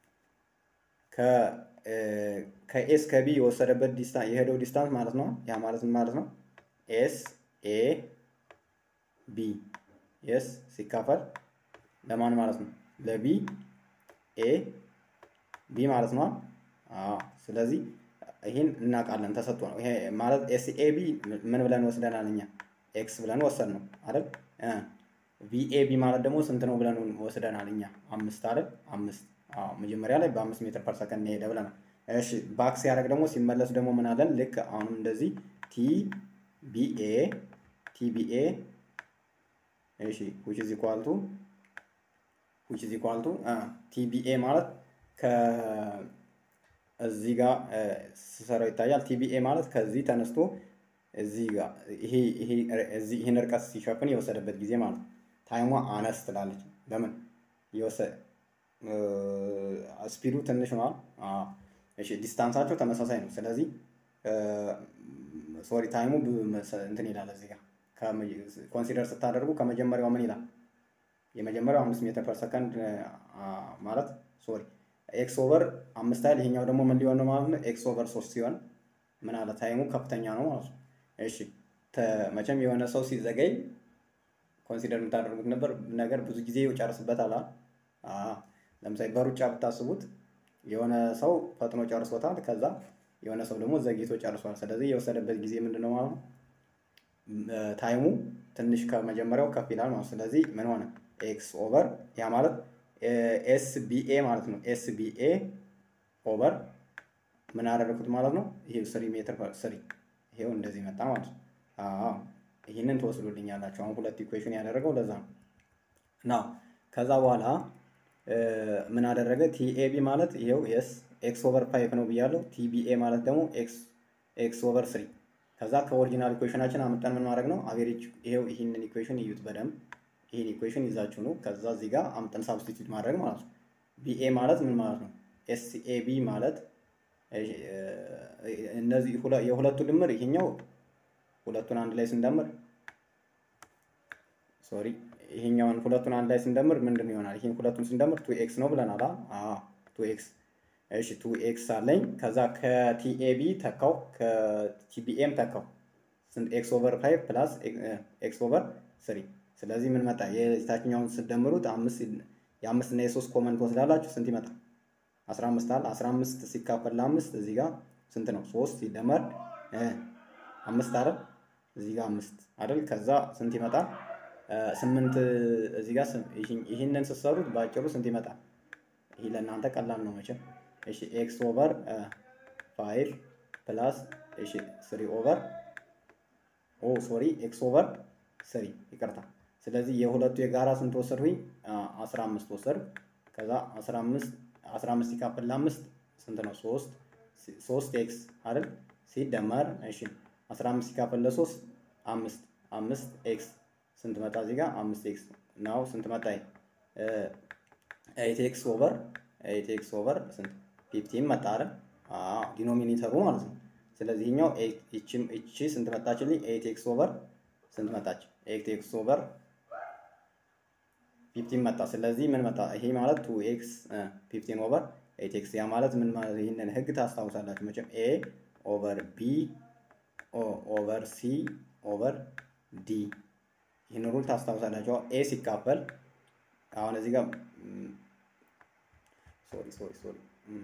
ከኤስ ከቢ የወሰደበት ዲስታንስ የሄደው ዲስታንስ ማለት ነው። ያ ማለት ምን ማለት ነው? ኤስ ኤ ቢ ኤስ ሲካፈል ለማን ማለት ነው? ለቢ ኤ ቢ ማለት ነው። ስለዚህ ይሄን እናውቃለን ተሰጥቶ ነው። ይሄ ማለት ኤስ ኤ ቢ ምን ብለን ወስደናል እኛ? ኤክስ ብለን ወሰድነው አይደል? ቪ ኤ ቢ ማለት ደግሞ ስንት ነው ብለን ወስደናል እኛ? 5 አይደል? 5 መጀመሪያ ላይ በ5 ሜትር ፐር ሰከንድ ሄደ ብለናል። እሺ ባክ ሲያደርግ ደግሞ ሲመለስ ደግሞ ምን አለን? ልክ አሁንም እንደዚህ ቲ ቢ ኤ እሺ which is equal to ቲ ቢ ኤ ማለት እዚህ ጋር ስሰራው ይታያል። ቲ ቢ ኤ ማለት ከዚህ ተነስቶ እዚህ ጋር ይሄን ርቀት ሲሸፍን የወሰደበት ጊዜ ማለት ነው። ታይሟ አነስ ትላለች። ለምን ስፒዱ ትንሽ ነው። እሺ ዲስታንሳቸው ተመሳሳይ ነው። ስለዚህ ሶሪ ታይሙ እንትን ይላል። እዚህ ጋር ኮንሲደር ስታደርጉ ከመጀመሪያው ምን ይላል? የመጀመሪያው 5 ሜትር ፐር ሰከንድ ማለት ሶሪ ኤክስ ኦቨር 5 አይደል? ይሄኛው ደግሞ ምን ሊሆን ነው ማለት ነው? ኤክስ ኦቨር 3 ሲሆን ምን አለ? ታይሙ ከፍተኛ ነው ማለት ነው። እሺ መቼም የሆነ ሰው ሲዘገይ ኮንሲደር የምታደርጉት ነገር ብዙ ጊዜ ይጨርስበታል። ለምሳሌ በሩጫ ብታስቡት የሆነ ሰው ፈጥኖ ጨርሶታል። ከዛ የሆነ ሰው ደግሞ ዘግይቶ ጨርሷል። ስለዚህ የወሰደበት ጊዜ ምንድነው ማለት ነው? ታይሙ ትንሽ ከመጀመሪያው ከፍ ይላል ማለት ነው። ስለዚህ ምን ሆነ? ኤክስ ኦቨር ያ ማለት ኤስ ቢ ኤ ማለት ነው። ኤስ ቢ ኤ ኦቨር ምን አደረኩት ማለት ነው? ይሄ 3 ሜትር ፐር 3 ይሄው እንደዚህ መጣ ማለት ነው። ይሄንን ተወስዶልኛላችሁ። አሁን ሁለት ኢኩዌሽን ያደረገው ለዛ ነው። ናው ከዛ በኋላ ምን አደረገ? ቲኤቢ ማለት ይሄው ኤክስ ኦቨር 5 ነው ብያለሁ። ቲቢኤ ማለት ደግሞ ኤክስ ኦቨር 3 ከዛ ከኦሪጂናል ኢኩዌሽናችን አመጣን ምን ማድረግ ነው አቬሬጅ ይሄው ይሄንን ኢኩዌሽን እዩት በደንብ ይሄን ኢኩዌሽን ይዛችሁ ነው ከዛ እዚህ ጋር አምጠን ሳብስቲቲዩት ማድረግ ማለት ነው። ቢኤ ማለት ምን ማለት ነው? ኤስኤቢ ማለት እነዚህ የሁለቱ ድምር ይሄኛው ሁለቱን አንድ ላይ ስንደምር ሶሪ ይሄኛውን ሁለቱን አንድ ላይ ስንደምር ምንድን ይሆናል? ይሄን ሁለቱን ስንደምር 2x ነው ብለናል። 2x እሺ 2x አለኝ። ከዛ ከቲኤቢ ተካው ከቲቢኤም ተካው ስንት x ኦቨር 5 ፕላስ x ኦቨር 3 ስለዚህ ምን መጣ? የታችኛውን ስትደምሩት የ5 እና የ3 ኮመን ትወስዳላችሁ ስንት ይመጣል? 15 አለ 15 ሲካፈል ለ5 እዚህ ጋር ስንት ነው? 3 ሲደመር 5 አይደል? እዚህ ጋር 5 አይደል? ከዛ ስንት ይመጣል? 8 እዚህ ጋር ይሄንን ስትሰሩት ባጭሩ ስንት ይመጣል? ይሄ ለእናንተ ቀላል ነው መቼም። እሺ x ኦቨር 5 ፕላስ እሺ 3 ኦቨር ሶሪ x ኦቨር 3 ይቅርታ። ስለዚህ የሁለቱ የጋራ ስንት ወሰድኩኝ? 15 ወሰድኩ። ከዛ 15 ሲካፈል ለ5 ስንት ነው? 3 ኤክስ አይደል? ሲደመር እሺ 15 ሲካፈል ለ3 5 ኤክስ ስንት መጣ? እዚህ ጋር 5 ኤክስ ነው። ስንት መጣ? 8 ኤክስ ኦቨር ስንት 15 መጣ አይደል? ዲኖሚኔተሩ ማለት ነው። ስለዚህ ይሄኛው እቺ ስንት መጣችልኝ? 8 ኤክስ ኦቨር ስንት መጣች? 8 ኤክስ ኦቨር 15 መጣ። ስለዚህ ምን መጣ? ይሄ ማለት 2x 15 ኦቨር 8x ያ ማለት ምን ማለት? ይሄንን ህግ ታስታውሳላችሁ መቼም a ኦቨር b ኦቨር c ኦቨር d ይሄን ሩል ታስታውሳላችሁ። a ሲካፈል አሁን እዚህ ጋር ሶሪ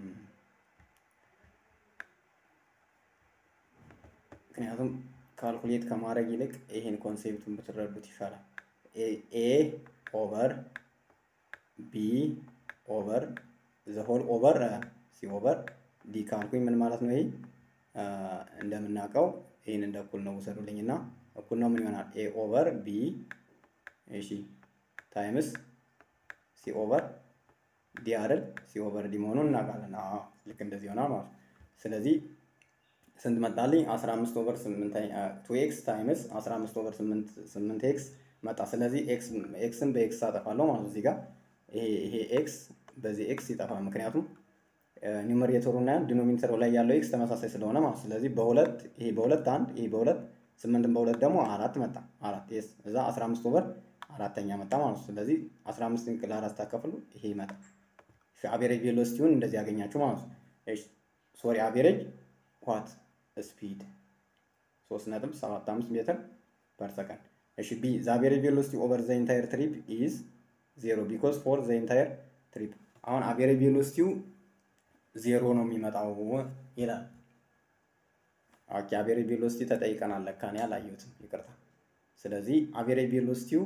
ምክንያቱም ካልኩሌት ከማድረግ ይልቅ ይሄን ኮንሴፕቱን ብትረዱት ይሻላል። a ኦቨር ቢ ኦቨር ዘ ሆል ኦቨር ሲ ኦቨር ዲ ካልኩኝ ምን ማለት ነው? ይሄ እንደምናውቀው ይሄን እንደ እኩል ነው ውሰዱልኝና እኩል ነው ምን ይሆናል? ኤ ኦቨር ቢ እሺ ታይምስ ሲ ኦቨር ዲ አይደል? ሲ ኦቨር ዲ መሆኑን እናውቃለን። ልክ እንደዚህ ይሆናል ማለት ነው። ስለዚህ ስንት መጣልኝ? 15 ኦቨር 8 2x ታይምስ 15 ኦቨር 8x መጣ። ስለዚህ ኤክስን በኤክስ አጠፋለሁ ማለት ነው። እዚህ ጋር ይሄ ኤክስ በዚህ ኤክስ ይጠፋል። ምክንያቱም ኒውመሬተሩ እና ዲኖሚኔተሩ ላይ ያለው ኤክስ ተመሳሳይ ስለሆነ ማለት። ስለዚህ በሁለት ይሄ በሁለት አንድ ይሄ በሁለት 8ን በሁለት ደግሞ 4 መጣ። 4 ኤስ እዛ 15 ኦቨር አራተኛ መጣ ማለት ነው። ስለዚህ 15ን ለ4 ታከፍሉ ይሄ ይመጣ። እሺ አቬሬጅ ቬሎሲቲውን እንደዚህ ያገኛችሁ ማለት ነው። እሺ ሶሪ አቬሬጅ ዋት ስፒድ 3.75 ሜትር ፐር ሰከንድ። እሺ ቢ ዘ አቬሬጅ ቬሎሲቲ ኦቨር ዘ ኢንታየር ትሪፕ ኢዝ 0 ቢኮዝ ፎር ዘ ኢንታየር ትሪፕ። አሁን አቬሬጅ ቬሎሲቲው 0 ነው የሚመጣው ይላል። ኦኬ አቬሬጅ ቬሎሲቲ ተጠይቀናል። ለካ እኔ አላየሁትም ይቅርታ። ስለዚህ አቬሬጅ ቬሎሲቲው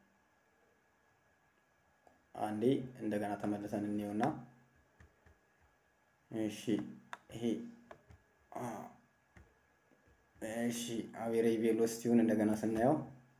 አንዴ እንደገና ተመልሰን እንየውና እሺ ይሄ እሺ አቬሬጅ ቬሎሲቲውን እንደገና ስናየው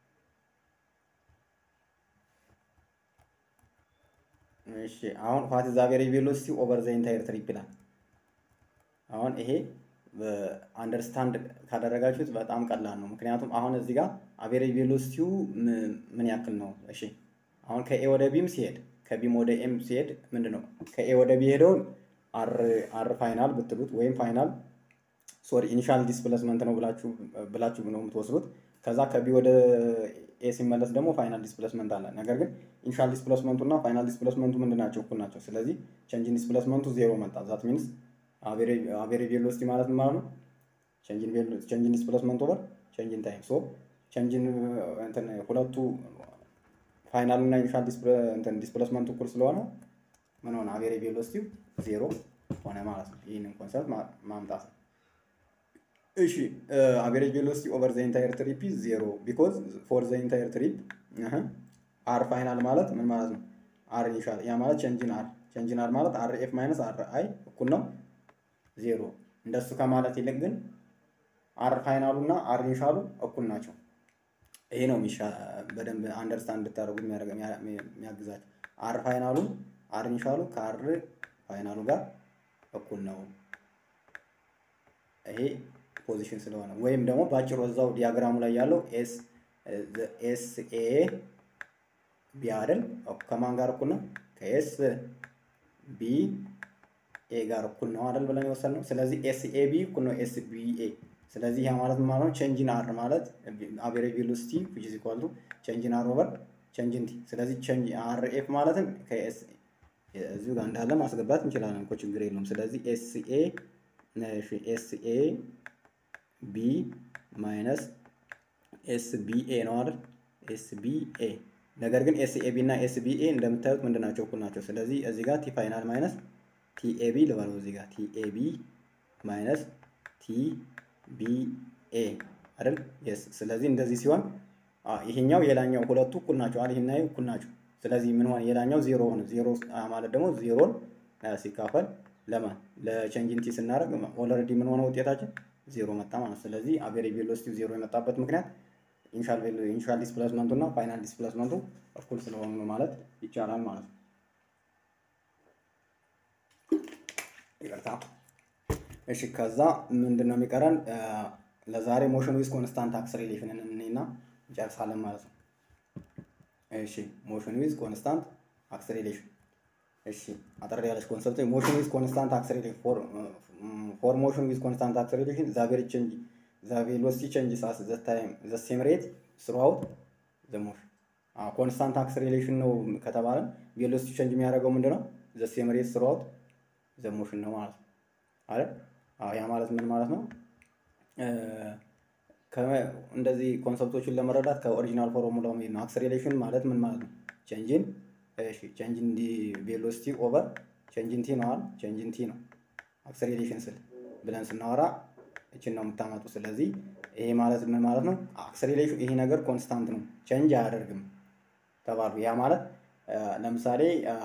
እሺ አሁን what is the average velocity over the entire trip ይላል። አሁን ይሄ አንደርስታንድ ካደረጋችሁት በጣም ቀላል ነው። ምክንያቱም አሁን እዚህ ጋር አቬሬጅ ቬሎሲቲው ምን ያክል ነው? እሺ አሁን ከኤ ወደ ቢም ሲሄድ ከቢም ወደ ኤም ሲሄድ ምንድነው? ከኤ ወደ ቢ ሄደውን አር ፋይናል ብትሉት ወይም ፋይናል ሶሪ ኢኒሻል ዲስፕሌስመንት ነው ብላችሁ ነው የምትወስዱት። ከዛ ከቢ ወደ ኤ ሲመለስ ደግሞ ፋይናል ዲስፕሌስመንት አለ። ነገር ግን ኢኒሻል ዲስፕሌስመንቱ እና ፋይናል ዲስፕሌስመንቱ ምንድናቸው? እኩል ናቸው። ስለዚህ ቼንጅ ኢን ዲስፕሌስመንቱ 0 መጣ። ዛት ሚንስ አቬሬጅ ቬሎሲቲ ማለት ማለት ነው ቼንጅ ኢን ዲስፕሌስመንት ኦቨር ቼንጅ ኢን ታይም። ሶ ቼንጅ ኢን እንትን ሁለቱ ፋይናል እና ኢኒሻል ዲስፕሌስመንቱ እኩል ስለሆነ ምን ሆነ? አቬሬጅ ቬሎሲቲው 0 ሆነ ማለት ነው። ይህንን ኮንሰፕት ማምጣት ነው። እሺ አቬሬጅ ቬሎሲቲ ኦቨር ዘ ኢንታየር ትሪፕ ኢዝ 0 ቢኮዝ ፎር ዘ ኢንታየር ትሪፕ አር ፋይናል ማለት ምን ማለት ነው? አር ኢኒሻል ያ ማለት ቼንጅ ኢን አር ማለት አር ኤፍ ማይነስ አር አይ እኩል ነው 0። እንደሱ ከማለት ይልቅ ግን አር ፋይናሉ እና አር ኢኒሻሉ እኩል ናቸው። ይሄ ነው በደንብ አንደርስታንድ እንድታደርጉ የሚያግዛችሁ። አር ፋይናሉ አር ኢኒሻሉ ከአር ፋይናሉ ጋር እኩል ነው። ይሄ ፖዚሽን ስለሆነ ወይም ደግሞ ባጭሩ እዛው ዲያግራሙ ላይ ያለው ኤስ ኤ ቢ አይደል ከማን ጋር እኩል ነው? ከኤስ ቢ ኤ ጋር እኩል ነው አይደል ብለን የወሰድነው። ስለዚህ ኤስ ኤ ቢ እኩል ነው ኤስ ቢ ኤ። ስለዚህ ያ ማለት ማለት ነው ቼንጅ ኢን አር ማለት አቨሬጅ ቬሎሲቲ which is equal to ቼንጅ ኢን አር ኦቨር ቼንጅ ኢን ቲ። ስለዚህ ቼንጅ አር ኤፍ ማለትም ከኤስ እዚሁ ጋር እንዳለ ማስገባት እንችላለን እኮ ችግር የለውም። ስለዚህ ኤስ ኤ ቢ ማይነስ ኤስ ቢ ኤ ነው አይደል? ኤስ ቢ ኤ። ነገር ግን ኤስ ኤ ቢ እና ኤስ ቢ ኤ እንደምታዩት ምንድን ናቸው? እኩል ናቸው። ስለዚህ እዚህ ጋር ቲ ፋይናል ማይነስ ቲ ኤ ቢ ልበለው እዚህ ጋር ቲ ኤ ቢ ማይነስ ቲ ቢ ኤ አይደል? የስ። ስለዚህ እንደዚህ ሲሆን ይሄኛው የላኛው ሁለቱ እኩል ናቸው አይደል? ይሄና ይሄ እኩል ናቸው። ስለዚህ ምን ሆነ? የላኛው ዜሮ ሆነ። ዜሮ ማለት ደግሞ ዜሮን ሲካፈል ለማን ለቼንጅ ኢን ቲ ስናደርግ ኦልሬዲ ምን ሆነ? ውጤታችን ዜሮ መጣ ማለት ነው። ስለዚህ አቨሬጅ ቬሎሲቲው ዜሮ የመጣበት ምክንያት ኢኒሻል ዲስፕሌስመንቱ እና ፋይናል ዲስፕሌስመንቱ እኩል ስለሆኑ ነው ማለት ይቻላል ማለት ነው። ይቅርታ። እሺ ከዛ ምንድነው የሚቀረን? ለዛሬ ሞሽን ዊዝ ኮንስታንት አክሰሌሬሽንን እና እንጨርሳለን ማለት ነው። እሺ ሞሽን ዊዝ ኮንስታንት አክሰሌሬሽን። እሺ አጠር ያለች ኮንሰፕት ሞሽን ዊዝ ኮንስታንት አክሰሌሬሽን ፎር ሞሽን ዊዝ ኮንስታንት አክሰሌሬሽን ዘ አቨሬጅ ቼንጅ ዘ ቬሎሲቲ ቼንጅስ አት ዘ ታይም ዘ ሴም ሬት ስሩአውት ዘ ሞሽን። ኮንስታንት አክሰሌሬሽን ነው ከተባለ ቬሎሲቲ ቼንጅ የሚያደርገው ምንድነው? ዘ ሴም ሬት ስሩአውት ዘ ሞሽን ነው ማለት ነው አይደል? ያ ማለት ምን ማለት ነው? እንደዚህ ኮንሰፕቶችን ለመረዳት ከኦሪጂናል ፎርሙላው ምን ነው? አክሰሌሬሽን ማለት ምን ማለት ነው? ቼንጅን ቼንጅን ዲ ቬሎሲቲ ኦቨር ቼንጅን ቲ ነው አይደል? ቼንጅን ቲ ነው አክሰሌሬሽን ስል ብለን ስናወራ እቺን ነው የምታመጡ። ስለዚህ ይሄ ማለት ምን ማለት ነው? አክሰሌሬሽን ይሄ ነገር ኮንስታንት ነው ቼንጅ አያደርግም ተባሉ። ያ ማለት ለምሳሌ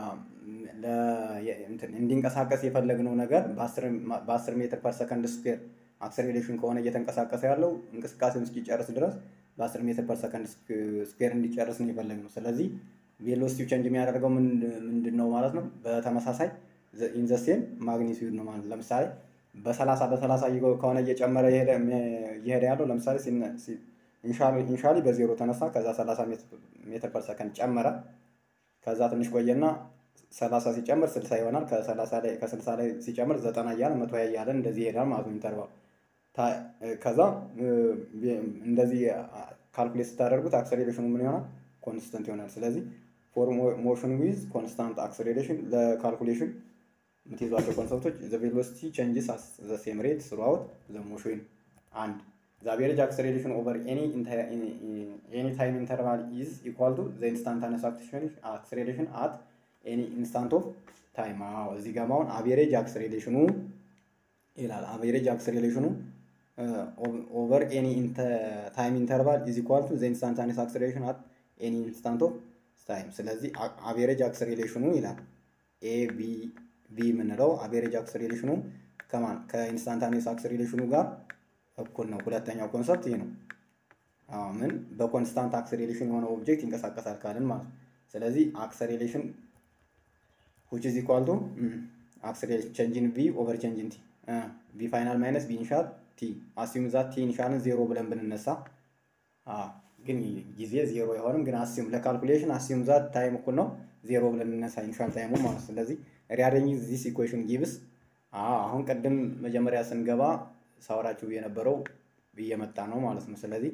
እንዲንቀሳቀስ የፈለግነው ነገር በ10 ሜትር ፐር ሰከንድ ስኩዌር አክሰሌሬሽን ከሆነ እየተንቀሳቀሰ ያለው እንቅስቃሴውን እስኪጨርስ ድረስ በ10 ሜትር ፐር ሰከንድ ስኩዌር እንዲጨርስ ነው የፈለግነው። ስለዚህ ቬሎሲቲው ቼንጅ የሚያደርገው ምንድነው ማለት ነው? በተመሳሳይ ኢን ዘ ሴም ማግኒቲዩድ ነው ማለት። ለምሳሌ በ30 ከሆነ እየጨመረ እየሄደ ያለው ለምሳሌ ኢንሻሊ በዜሮ ተነሳ፣ ከዛ 30 ሜትር ፐር ሰከንድ ጨመረ፣ ከዛ ትንሽ ቆየና 30 ሲጨምር 60 ይሆናል፣ ከ60 ላይ ሲጨምር 90 እያለ 120 እያለ እንደዚህ ይሄዳል ማለት ነው ኢንተርቫል። ከዛ እንደዚህ ካልኩሌት ስታደርጉት አክሰሌሬሽኑ ምን ይሆናል? ኮንስታንት ይሆናል። ስለዚህ ፎር ሞሽን ዊዝ ኮንስታንት አክሰሌሬሽን ለካልኩሌሽን የምትይዟቸው ኮንሰፕቶች ዘ ቬሎሲቲ ቼንጅስ አት ዘ ሴም ሬት ስሩአውት ዘ ሞሽን አንድ ዘ አቨሬጅ አክሰሌሬሽን ኦቨር ኤኒ ታይም ኢንተርቫል ኢዝ ኢኳል ቱ ዘ ኢንስታንታኒየስ አክሰሌሬሽን አት ኤኒ ኢንስታንት ኦፍ ታይም። እዚህ ጋር አሁን አቨሬጅ አክሰሌሬሽኑ ይላል። አቨሬጅ አክሰሌሬሽኑ ኦቨር ኤኒ ታይም ኢንተርቫል ኢዝ ኢኳል ቱ ዘ ኢንስታንታኒየስ አክሰሌሬሽን አት ኤኒ ኢንስታንት ኦፍ ታይም። ስለዚህ አቨሬጅ አክሰሌሬሽኑ ይላል ኤ ቢ የምንለው አቨሬጅ አክሰሌሬሽኑ ከማን ከኢንስታንታኒየስ አክሰሌሬሽኑ ጋር እኩል ነው። ሁለተኛው ኮንሰፕት ይሄ ነው። ምን በኮንስታንት አክሰሌሬሽን የሆነ ኦብጀክት ይንቀሳቀሳል ካልን ማለት ነው። ስለዚህ አክሰሌሬሽን which is equal to acceleration change in v over change in t v final minus v initial t assume that t initial ዜሮ ብለን ብንነሳ ግን ጊዜ ዜሮ አይሆንም። ግን assume ለካልኩሌሽን assume that ታይም እኩል ነው ዜሮ ብለን እንነሳ ኢኒሻል ታይሙ ማለት ነው። ስለዚህ rearranging this equation gives አሁን ቅድም መጀመሪያ ስንገባ ሳወራችሁ የነበረው እየመጣ ነው ማለት ነው። ስለዚህ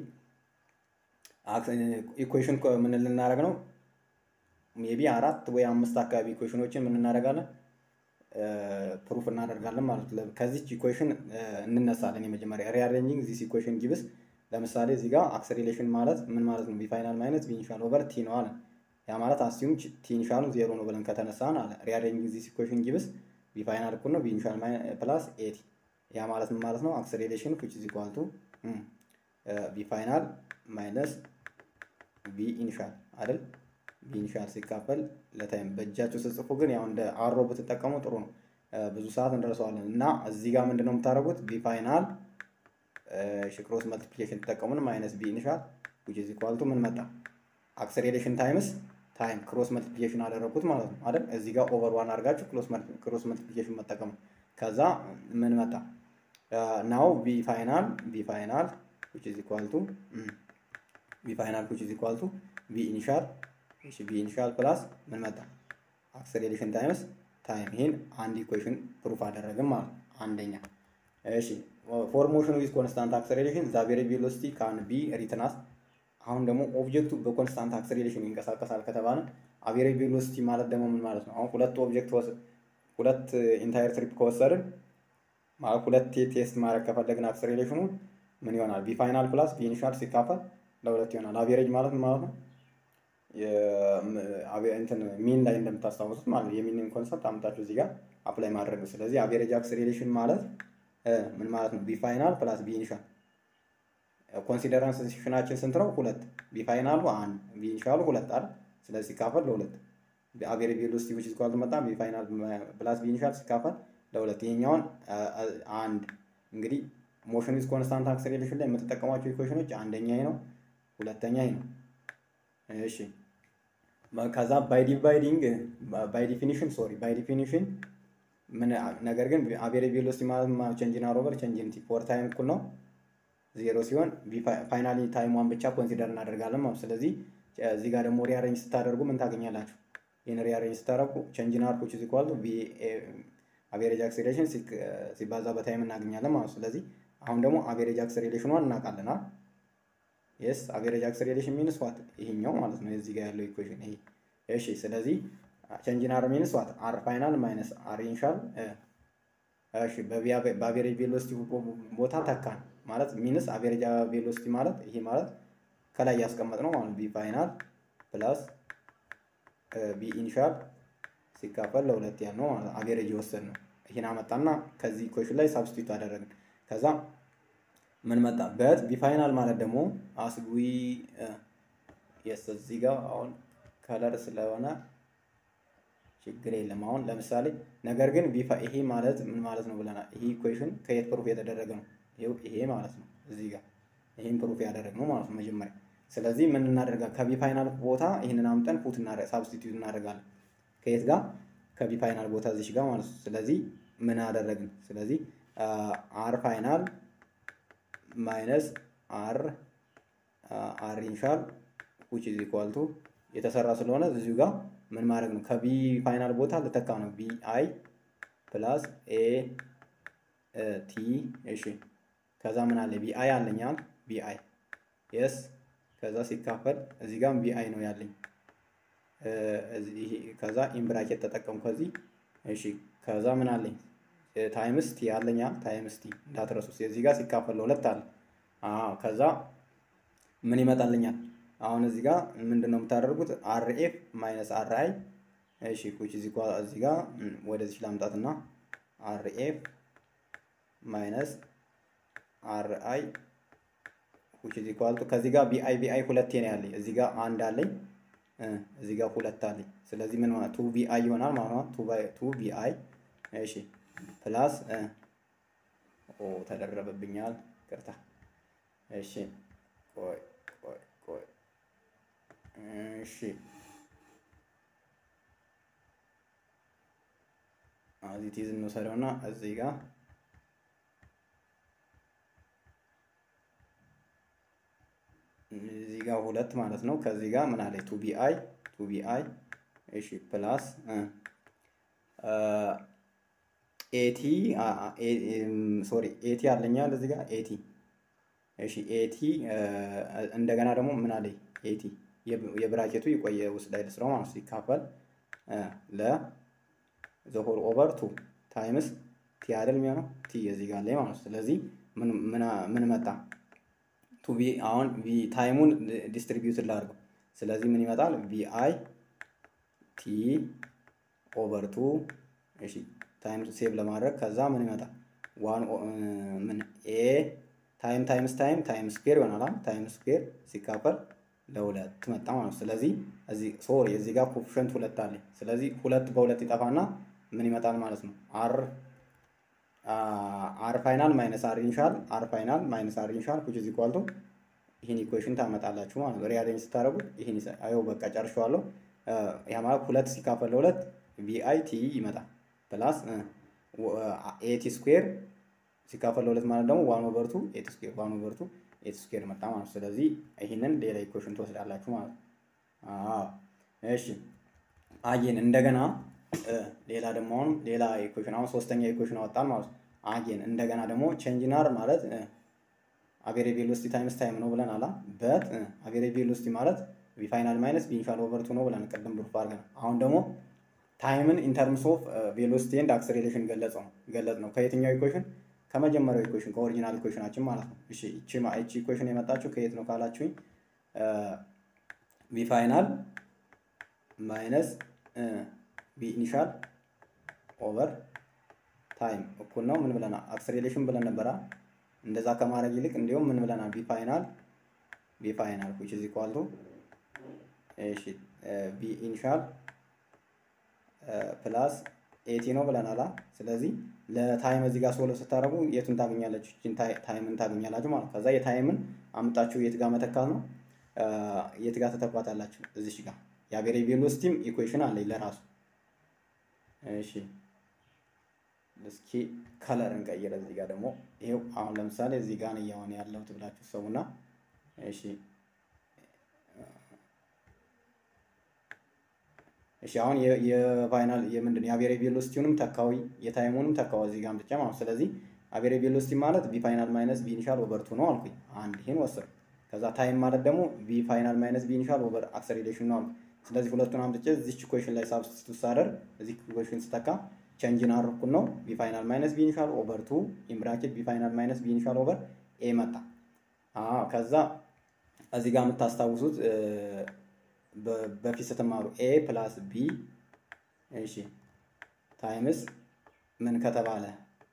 ኢኩዌሽን ምን ልናደርግ ነው? ሜቢ 4 ወይ 5 አካባቢ ኢኩዌሽኖችን ምን እናደርጋለን? ፕሩፍ እናደርጋለን ማለት ነው። ከዚህ ኢኩዌሽን እንነሳለን። የመጀመሪያ rearranging this equation gives ለምሳሌ እዚህ ጋር አክሰሌሬሽን ማለት ምን ማለት ነው? v final minus v initial over t ነው አለ። ያ ማለት assume t initial ዜሮ ነው ብለን ከተነሳን አለ rearranging this equation gives v final እኩል ነው v initial plus at። ያ ማለት ምን ማለት ነው? አክሰሌሬሽን which is equal to v final minus v initial አይደል? v initial ሲካፈል ለታይም በእጃችሁ ስትጽፉ ግን ያው እንደ አሮ ብትጠቀሙ ጥሩ ነው። ብዙ ሰዓት እንደረሳዋለን እና እዚህ ጋር ምንድነው የምታደርጉት? v final ክሮስ መልቲፕሊኬሽን ተጠቀሙን ማይነስ v initial which is equal to ምን መጣ? አክሰሌሬሽን ታይምስ ታይም ክሮስ መልቲፕሊኬሽን አደረኩት ማለት ነው አይደል? እዚህ ጋር ኦቨር 1 አድርጋችሁ ክሮስ መልቲፕሊኬሽን መጠቀሙ ከዛ ምን መጣ? ናው ቪ ፋይናል which is equal to ቪ ፋይናል which is equal to ቪ ኢኒሻል እሺ ቪ ኢኒሻል ፕላስ ምን መጣ አክሰሌሬሽን ታይምስ ታይም። ይሄን አንድ ኢኩዌሽን ፕሩፍ አደረግን ማለት አንደኛ። እሺ ፎር ሞሽን ዊዝ ኮንስታንት አክሰሌሬሽን ዘ አቨሬጅ ቬሎሲቲ ካን ቢ ሪትን አስ። አሁን ደግሞ ኦብጀክቱ በኮንስታንት አክሰሌሬሽን ይንቀሳቀሳል ከተባለ አቨሬጅ ቬሎሲቲ ማለት ደግሞ ምን ማለት ነው? አሁን ሁለት ኢንታየር ትሪፕ ከወሰድን ማለት ሁለት ቴስት ማድረግ ከፈለግን አክሰሌሬሽኑ ምን ይሆናል? ቪ ፋይናል ፕላስ ቪ ኢኒሻል ሲካፈል ለሁለት ይሆናል። አቨሬጅ ማለት ምን ማለት ነው? ሚን ላይ እንደምታስታውሱት ማለት ነው። የሚንን ኮንሰፕት አምጣችሁ እዚህ ጋር አፕላይ ማድረግ ነው። ስለዚህ አቨሬጅ አክሰሌሬሽን ማለት ምን ማለት ነው? ቪ ፋይናል ፕላስ ቪ ኢኒሻል። ኮንሲደራንሴሽናችን ስንት ነው? ሁለት። ቪ ፋይናሉ አንድ፣ ቪ ኢኒሻሉ ሁለት አይደል? ስለዚህ ሲካፈል ለሁለት አቨሬጅ ቬሎሲቲ which is equal to መጣ ቪ ፋይናል ፕላስ ቪ ኢኒሻል ሲካፈል ለሁለት። ይሄኛውን አንድ እንግዲህ ሞሽን ዊዝ ኮንስታንት አክሰሌሬሽን ላይ የምትጠቀሟቸው ኢኩዌሽኖች አንደኛ ይሄ ነው፣ ሁለተኛ ይሄ ነው። እሺ ከዛ ባይ ዲፊኒሽን ምን ነገር ግን አቨሬጅ ቬሎሲቲ ማለት ቼንጅ ኢን አር ኦቨር ቼንጅ ኢን ቲ ፎር ታይም እኩል ነው ዜሮ ሲሆን ፋይናሊ ታይሟን ብቻ ኮንሲደር እናደርጋለን ማለት። ስለዚህ እዚህ ጋር ደግሞ ሪአሬንጅ ስታደርጉ ምን ታገኛላችሁ? ይሄን ሪአሬንጅ ስታደርጉ ቼንጅ ኢን አር which is equal to ቪ አቨሬጅ አክሰሌሬሽን ሲባዛ በታይም እናገኛለን ማለት። ስለዚህ አሁን ደግሞ አቨሬጅ አክሰሌሬሽኗን እናውቃለን አይደል? የስ አቨሬጅ አክሰሌሬሽን ሚንስ ዋት ይሄኛው ማለት ነው እዚህ ጋር ያለው ኢኩዌሽን ይሄ። እሺ ስለዚህ ቼንጅ ኢን አር ሚንስ ዋት አር ፋይናል ማይነስ አር ኢኒሻል። እሺ በአቨሬጅ ቬሎሲቲ ቦታ ተካን ማለት ሚንስ አቨሬጅ ቬሎሲቲ ማለት ይሄ ማለት ከላይ ያስቀመጥ ነው ማለት ቪ ፋይናል ፕላስ ቪ ኢኒሻል ሲካፈል ለሁለት ያልነው ማለት አቨሬጅ የወሰድ ነው። ይሄን አመጣና ከዚህ ኢኩዌሽን ላይ ሳብስቲቱት አደረግን። ከዛ ምን መጣ? በት ቪ ፋይናል ማለት ደግሞ አስዊ የስ እዚህ ጋር አሁን ከለር ስለሆነ ችግር የለም። አሁን ለምሳሌ ነገር ግን ይሄ ማለት ምን ማለት ነው ብለናል። ይሄ ኢኩዌሽን ከየት ፕሩፍ የተደረገ ነው? ይሄ ማለት ነው እዚህ ጋር ይሄን ፕሩፍ ያደረግነው ማለት ነው መጀመሪያ። ስለዚህ ምን እናደርጋለን? ከቪ ፋይናል ቦታ ይሄንን አምጠን ፑት ሳብስቲቱት እናደርጋለን። ከየት ጋር? ከቪ ፋይናል ቦታ እዚህ ጋር ማለት ነው። ስለዚህ ምን አደረግን? ስለዚህ አር ፋይናል ማይነስ አር ኢኒሻል which is equal to የተሰራ ስለሆነ እዚሁ ጋር ምን ማድረግ ነው? ከቪ ፋይናል ቦታ ልተካ ነው። ቪ አይ ፕላስ ኤ ቲ። እሺ ከዛ ምን አለ? ቪ አይ አለኛል ቪ አይ የስ ከዛ ሲካፈል እዚህ ጋር ቪ አይ ነው ያለኝ። ከዛ ኢምብራኬት ተጠቀምኩ ከዚህ። እሺ ከዛ ምን አለኝ? ታይምስ ቲ አለኛል ታይምስ ቲ እንዳትረሱ። እዚህ ጋር ሲካፈል ለሁለት አለ። ከዛ ምን ይመጣልኛል? አሁን እዚህ ጋር ምንድነው የምታደርጉት? አር ኤፍ ማይነስ አር አይ። እሺ which is equal እዚህ ጋር ወደዚህ ላምጣትና አር ኤፍ ማይነስ አር አይ which is equal to ከዚህ ጋር ቢ አይ ሁለቴ ነው ያለኝ። እዚህ ጋር አንድ አለኝ፣ እዚህ ጋር ሁለት አለኝ። ስለዚህ ምን ማለት 2 ቢ አይ ይሆናል ማለት ነው። 2 ቢ አይ እሺ ፕላስ ተደረበብኛል ቅርታ። እሺ ቆይ እሺ እዚህ ቲዝ እንውሰደውና እዚህ ጋር ሁለት ማለት ነው። ከዚህ ጋር ምን አለ? 2 ቢ አይ እሺ ፕላስ ኤቲ ኤቲ አለኛል እዚህ ጋር ኤቲ። እሺ ኤቲ እንደገና ደግሞ ምን አለ? ኤቲ የብራኬቱ የቆየ ውስጥ ላይ ልስራው ማለት ሲካፈል ለ ዘ ሆል ኦቨር 2 ታይምስ ቲ አይደል የሚሆነው ቲ እዚህ ጋር ላይ ማለት ነው። ስለዚህ ምን መጣ? ቱ ቪ አሁን ቪ ታይሙን ዲስትሪቢዩትድ ላድርገው። ስለዚህ ምን ይመጣል? ቪ አይ ቲ ኦቨር 2 እሺ ታይም ሴቭ ለማድረግ ከዛ ምን ይመጣል? ምን ኤ ታይም ስኩዌር ይሆናል። ታይም ስኩዌር ሲካፈል ለሁለት መጣ ማለት ነው። ስለዚህ እዚህ ጋር ኮኤፊሽንት ሁለት አለ። ስለዚህ ሁለት በሁለት ይጠፋና ምን ይመጣል ማለት ነው? አር ፋይናል ማይነስ አር ኢኒሻል which is equal to ይሄን ኢኩዌሽን ታመጣላችሁ ማለት ነው። ሪአሬንጅ ስታደርጉት ይሄን አየው በቃ ጨርሻለሁ። ያ ማለት ሁለት ሲካፈል ለሁለት ቪ አይ ቲ ይመጣል ፕላስ ኤቲ ስኩዌር ሲካፈል ለሁለት ማለት ደግሞ 1/2 ኤት ስኩዌር 1/2 ኤት ስኩዌር መጣ ማለት ነው። ስለዚህ ይህንን ሌላ ኢኩዌሽን ትወስዳላችሁ ማለት ነው። አዎ እሺ አጌን እንደገና ሌላ ደግሞ አሁን ሌላ ኢኩዌሽን አሁን ሶስተኛ ኢኩዌሽን አወጣን ማለት ነው። አጌን እንደገና ደግሞ ቼንጅናር ማለት አቬሬጅ ቬሎሲቲ ታይምስ ታይም ነው ብለን አላ በት አቬሬጅ ቬሎሲቲ ማለት ቪ ፋይናል ማይነስ ቪ ኢኒሻል ኦቨር 2 ነው ብለን ቅድም ብሩፍ አድርገን አሁን ደግሞ ታይምን ኢን ተርምስ ኦፍ ቬሎሲቲ ኤንድ አክሰሌሬሽን ገለጽ ነው ከየትኛው ኢኩዌሽን ከመጀመሪያው ኢኩዌሽን ከኦሪጂናል ኢኩዌሽናችን ማለት ነው። እሺ እቺ ኢኩዌሽን የመጣችው ከየት ነው ካላችሁኝ ቪ ፋይናል ማይነስ ቪ ኢኒሻል ኦቨር ታይም እኩል ነው ምን ብለናል አክሰሌሬሽን ብለን ነበራ። እንደዛ ከማድረግ ይልቅ እንዲሁም ምን ብለናል ቪ ፋይናል which is equal to እሺ ቪ ኢኒሻል ፕላስ ኤቲ ነው ብለናል። ስለዚህ ለታይም እዚህ ጋር ሶልቭ ስታደርጉ የቱን ታገኛላችሁ? እቺን ታይምን ታገኛላችሁ ማለት ከዛ የታይምን አምጣችሁ የት ጋር መተካት ነው የት ጋር ተተኳታላችሁ? እዚህ ጋር የአቬሬጅ ቬሎሲቲም ኢኩዌሽን አለ ለራሱ። እሺ እስኪ ከለር እንቀይር። እዚህ ጋር ደግሞ ይሄው አሁን ለምሳሌ እዚህ ጋር ነው ያው ያለው ትብላችሁ ሰውና እሺ እሺ አሁን የፋይናል የምንድን የአቬሬጅ ቬሎሲቲውንም ተካው የታይሙንም ተካው እዚህ ጋር አምጥቼ ማለት ስለዚህ አቬሬጅ ቬሎሲቲ ማለት ቪ ፋይናል ማይነስ ቪ ኢኒሻል ኦቨር 2 ነው አልኩኝ። አንድ ይሄን ወሰድኩ። ከዛ ታይም ማለት ደግሞ ቪ ፋይናል ማይነስ ቪ ኢኒሻል ኦቨር አክሰሌሬሽን ነው አልኩኝ። ስለዚህ ሁለቱን አምጥቼ እዚህ ኢኩዌሽን ላይ ሳብስቲቱት ሳደርግ እዚህ ኢኩዌሽን ስተካ ቼንጅን አር እኩል ነው ቪ ፋይናል ማይነስ ቪ ኢኒሻል ኦቨር 2 ኢን ብራኬት ቪ ፋይናል ማይነስ ቪ ኢኒሻል ኦቨር ኤ መጣ። ከዛ እዚህ ጋር የምታስታውሱት በፊት ስትማሩ ኤ ፕላስ ቢ እሺ ታይምስ ምን ከተባለ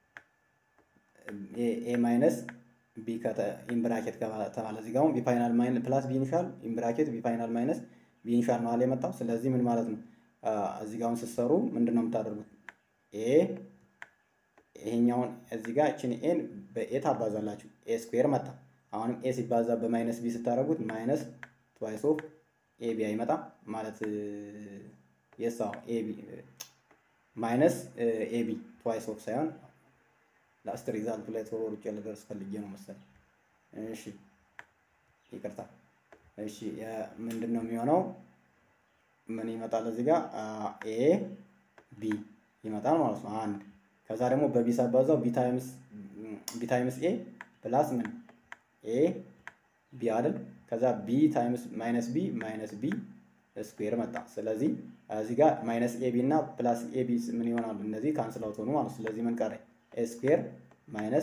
ኤ ማይነስ ቢ ኢን ብራኬት ከተባለ እዚህ ጋር ቪ ፋይናል ማይነስ ፕላስ ቢ ኢኒሻል ኢን ብራኬት ቪ ፋይናል ማይነስ ቢ ኢኒሻል ነው አለ የመጣው። ስለዚህ ምን ማለት ነው እዚህ ጋር ስትሰሩ ምንድነው የምታደርጉት? ኤ ይሄኛውን እዚህ ጋር እቺን ኤን በኤ ታባዛላችሁ ኤ ስኩዌር መጣ። አሁንም ኤ ሲባዛ በማይነስ ቢ ስታደርጉት ማይነስ ትዋይስ ኦፍ ኤ ቢ አይመጣ ማለት የሳው ኤ ቢ ማይነስ ኤ ቢ ትዋይስ ኦፍ ሳይሆን ላስት ሪዛልት ላይ ተወርጬ ልደርስ ፈልጌ ነው መሰለኝ። እሺ ይቅርታ። እሺ ምንድነው የሚሆነው? ምን ይመጣል እዚህ ጋር ኤ ቢ ይመጣል ማለት ነው አንድ። ከዛ ደግሞ በቢ ሳባዛው ቢ ታይምስ ኤ ፕላስ ምን ኤ ቢ አይደል? ከዛ ቢ ታይምስ ማይነስ ቢ ስኩዌር መጣ። ስለዚህ እዚህ ጋር ማይነስ ኤ ቢ እና ፕላስ ኤ ቢ ምን ይሆናሉ? እነዚህ ካንስል አውት ሆኑ ማለት። ስለዚህ ምን ቀረ? ኤ ስኩዌር ማይነስ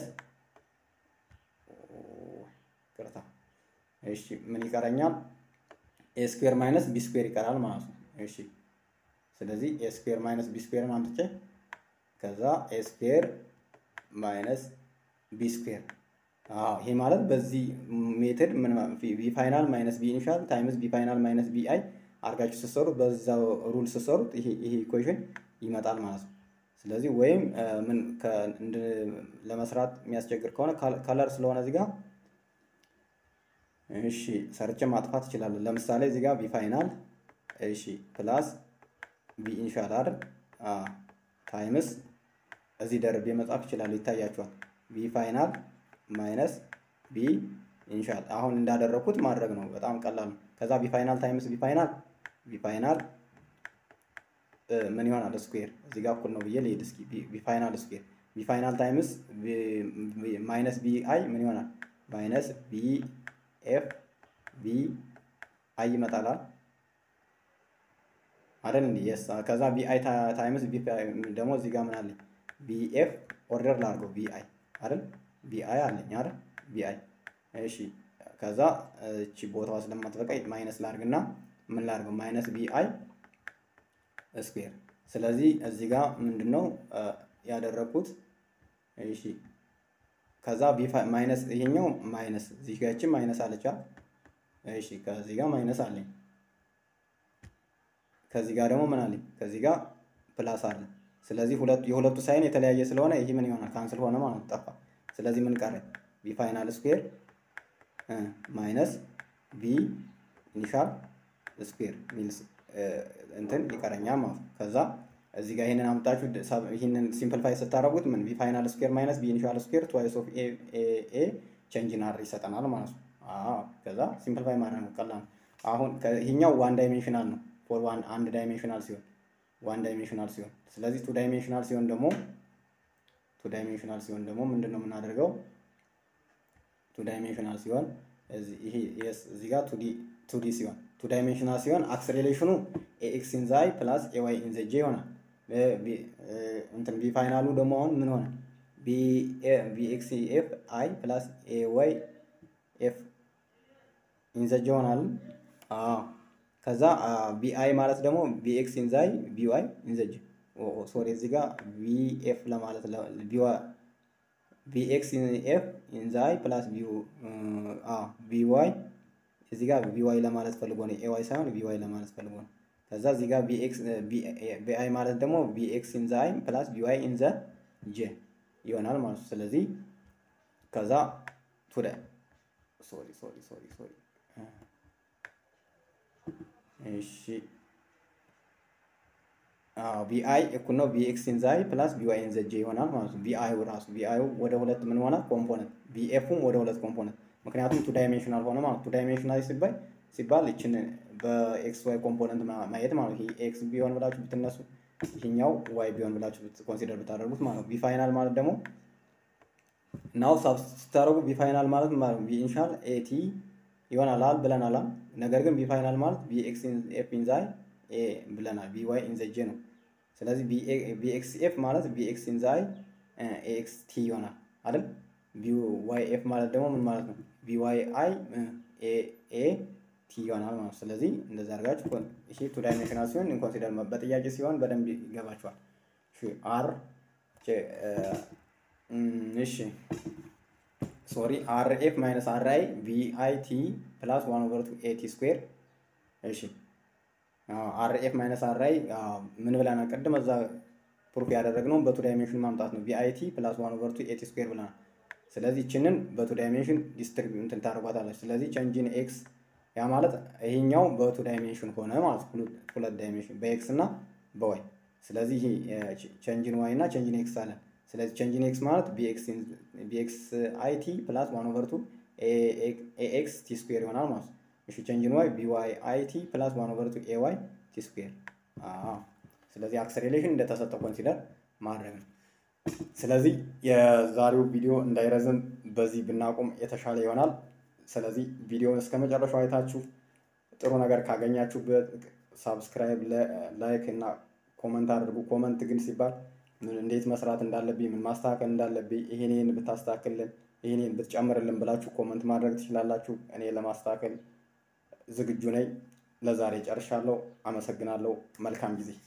ቅርታ እሺ ምን ይቀረኛል? ኤ ስኩዌር ማይነስ ቢ ስኩዌር ይቀራል ማለት ነው። እሺ ስለዚህ ኤ ስኩዌር ማይነስ ቢ ስኩዌርን አምጥቼ ከዛ ኤ ስኩዌር ማይነስ ቢ ስኩዌር ይሄ ማለት በዚህ ሜተድ ምን ቪ ፋይናል ማይነስ ቪ ኢኒሻል ታይምስ ቪ ፋይናል ማይነስ ቪ አይ አርጋችሁ ስትሰሩት በዛው ሩል ስትሰሩት ይሄ ኢኩዌሽን ይመጣል ማለት ነው። ስለዚህ ወይም ምን ለመስራት የሚያስቸግር ከሆነ ከለር ስለሆነ እዚህ ጋር እሺ ሰርቼ ማጥፋት እችላለሁ። ለምሳሌ እዚህ ጋር ቪ ፋይናል እሺ ፕላስ ቪ ኢኒሻል አይደል ታይምስ እዚህ ደርቤ መጻፍ ይችላል ይታያችኋል። ቪ ፋይናል ማይነስ ቢ ኢኒሻል አሁን እንዳደረኩት ማድረግ ነው። በጣም ቀላል ነው። ከዛ ቢ ፋይናል ታይምስ ቢ ፋይናል ምን ይሆናል? ስኩዌር እዚህ ጋር እኩል ነው ብዬ ልሄድ እስኪ ቢ ፋይናል ስኩዌር ቢ ፋይናል ታይምስ ማይነስ ቢ አይ ምን ይሆናል? ማይነስ ቢ ኤፍ ቢ አይ ይመጣል አይደል እንዴ? የስ ከዛ ቢ አይ ታይምስ ቢ ደግሞ እዚህ ጋር ምን አለ? ቢ ኤፍ ኦርደር ላድርገው ቢ አይ አይደል ቢ አይ አለኝ አይደል ቢ አይ እሺ ከዛ እቺ ቦታዋ ስለማትበቃኝ ማይነስ ላድርግና ምን ላድርገው ማይነስ ቢ አይ ስኩዌር። ስለዚህ እዚህ ጋር ምንድነው ያደረኩት? እሺ ከዛ ቢ ማይነስ ይሄኛው ማይነስ እዚህ ጋር እቺ ማይነስ አለቻ። እሺ ከዚህ ጋር ማይነስ አለኝ። ከዚህ ጋር ደግሞ ምን አለኝ? ከዚህ ጋር ፕላስ አለ። ስለዚህ የሁለቱ ሳይን የተለያየ ስለሆነ ይሄ ምን ይሆናል? ካንስል ሆነ ማለት ጠፋ። ስለዚህ ምን ቀረ? ቢ ፋይናል ስኩዌር ማይነስ ቢ ኢኒሻል ስኩዌር ሚልስ እንትን ይቀረኛል ማለት ነው። ከዛ እዚህ ጋር ይሄንን አምጣችሁ ይሄንን ሲምፕሊፋይ ስታደርጉት ምን ቪ ፋይናል ስኩዌር ማይነስ ቪ ኢኒሻል ስኩዌር ትዋይስ ኦፍ ኤ ቼንጅ ኢን አር ይሰጠናል ማለት ነው። ከዛ ሲምፕሊፋይ ማድረግ ነው ቀላል። አሁን ይሄኛው ዋን ዳይሜንሽናል ነው ፎር ዋን አንድ ዳይሜንሽናል ሲሆን ዋን ዳይሜንሽናል ሲሆን ስለዚህ ቱ ዳይሜንሽናል ሲሆን ደግሞ ምንድነው የምናደርገው? ቱ ዳይሜንሽናል ሲሆን እዚህ ጋር ቱ ዲ ሲሆን ቱ ዳይሜንሽናል ሲሆን አክሰሌሬሽኑ ኤክስ ኢን ዘ አይ ፕላስ ኤዋይ ኢን ዘ ጄ ይሆናል። እንትን ቢ ፋይናሉ ደግሞ አሁን ምን ሆነ? ቢ ኤክስ ኤፍ አይ ፕላስ ኤዋይ ኤፍ ኢን ዘ ጄ ይሆናል። ከዛ ቢ አይ ማለት ደግሞ ቢ ኤክስ ኢን ዘ አይ ቢ ዋይ ኢን ዘ ጄ ሶሪ እዚህ ጋር ቢ ኤፍ ለማለት ቢ ኤክስ ኤፍ ኢን ዘ አይ ፕላስ ቢ ዋይ እዚህ ጋር ቢ ዋይ ለማለት ፈልጎ ነው። ኤ ዋይ ሳይሆን ቢ ዋይ ለማለት ፈልጎ ነው። ከዛ እዚህ ጋር ቢ አይ ማለት ደግሞ ቢ ኤክስ ኢን ዘ አይ ፕላስ ቢ ዋይ ኢን ዘ ጄ ይሆናል ማለት ነው። ስለዚህ ከዛ ቱደ ሶሪ እሺ ቢ አይ እኩል ነው ቢ ኤክስ ኢን ዘ አይ ፕላስ ቢ ዋይ ኢን ዘ ጄ ይሆናል ማለት ነው። ቢ አይ ወደ ሁለት ምን ሆነ? ኮምፖነንት ቢ ኤፍም ወደ ሁለት ኮምፖነንት ምክንያቱም ቱ ዳይሜንሽናል ሆነ ማለት ቱ ዳይሜንሽናል ሲባል እችን በኤክስ ዋይ ኮምፖነንት ማየት ማለት ይሄ ኤክስ ቢሆን ብላችሁ ብትነሱ ይሄኛው ዋይ ቢሆን ብላችሁ ኮንሲደር ብታደርጉት ማለት ነው። ቢ ፋይናል ማለት ደግሞ ናው ስታደርጉ ቢ ፋይናል ማለት ቢ ኢኒሻል ኤቲ ይሆናል ብለናል። ነገር ግን ቢ ፋይናል ማለት ቢ ኤክስ ኤፍ ኢን ዘ አይ ኤ ብለናል ቢ ዋይ ኢን ዘ ጄ ነው። ስለዚህ ቢ ኤክስ ኤፍ ማለት ቢ ኤክስ ኢን ዘ አይ ኤ ኤክስ ቲ ይሆናል አይደል? ቢ ዋይ ኤፍ ማለት ደግሞ ምን ማለት ነው? ቢ ዋይ አይ ኤ ቲ ይሆናል ማለት ነው። ስለዚህ እንደዛ አድርጋችሁ ይሄ ቱ ዳይሜንሽናል ሲሆን ኢንኮንሲደር በጥያቄ ሲሆን በደንብ ይገባችኋል። አር እሺ ሶሪ አር ኤፍ ማይነስ አር አይ ቢ አይ ቲ ፕላስ 1/2 ኤ ቲ ስኩዌር። እሺ አር ኤፍ ማይነስ አር አይ ምን ብለናል? ቅድም እዛ ፕሩፍ ያደረግነው በቱ ዳይሜንሽን ማምጣት ነው። ቢ አይ ቲ ፕላስ 1/2 ኤ ቲ ስኩዌር ብለናል። ስለዚህ እችንን በቱ ዳይሜንሽን ዲስትሪቢዩት ታደርጓታለች። ስለዚህ ቼንጅን ኤክስ ያ ማለት ይሄኛው በቱ ዳይሜንሽን ሆነ ማለት ሁለት ዳይሜንሽን በኤክስ እና በዋይ። ስለዚህ ቼንጅን ዋይ እና ቼንጅን ኤክስ አለ። ስለዚህ ቼንጅን ኤክስ ማለት ቢኤክስ አይ ቲ ፕላስ 1/2 ኤክስ ቲ ስኩዌር ይሆናል ማለት ነው። እሺ ቼንጅን ዋይ ቢዋይ አይ ቲ ፕላስ 1/2 ኤዋይ ቲ ስኩዌር። ስለዚህ አክሰሌሬሽን እንደተሰጠው ኮንሲደር ማድረግ ነው። ስለዚህ የዛሬው ቪዲዮ እንዳይረዝም በዚህ ብናቆም የተሻለ ይሆናል። ስለዚህ ቪዲዮውን እስከ መጨረሻው አይታችሁ ጥሩ ነገር ካገኛችሁበት ሳብስክራይብ፣ ላይክ እና ኮመንት አድርጉ። ኮመንት ግን ሲባል እንዴት መስራት እንዳለብኝ ምን ማስተካከል እንዳለብኝ ይሄንን ብታስተካክልን ይሄንን ብትጨምርልን ብላችሁ ኮመንት ማድረግ ትችላላችሁ። እኔ ለማስተካከል ዝግጁ ነኝ። ለዛሬ ጨርሻለሁ። አመሰግናለሁ። መልካም ጊዜ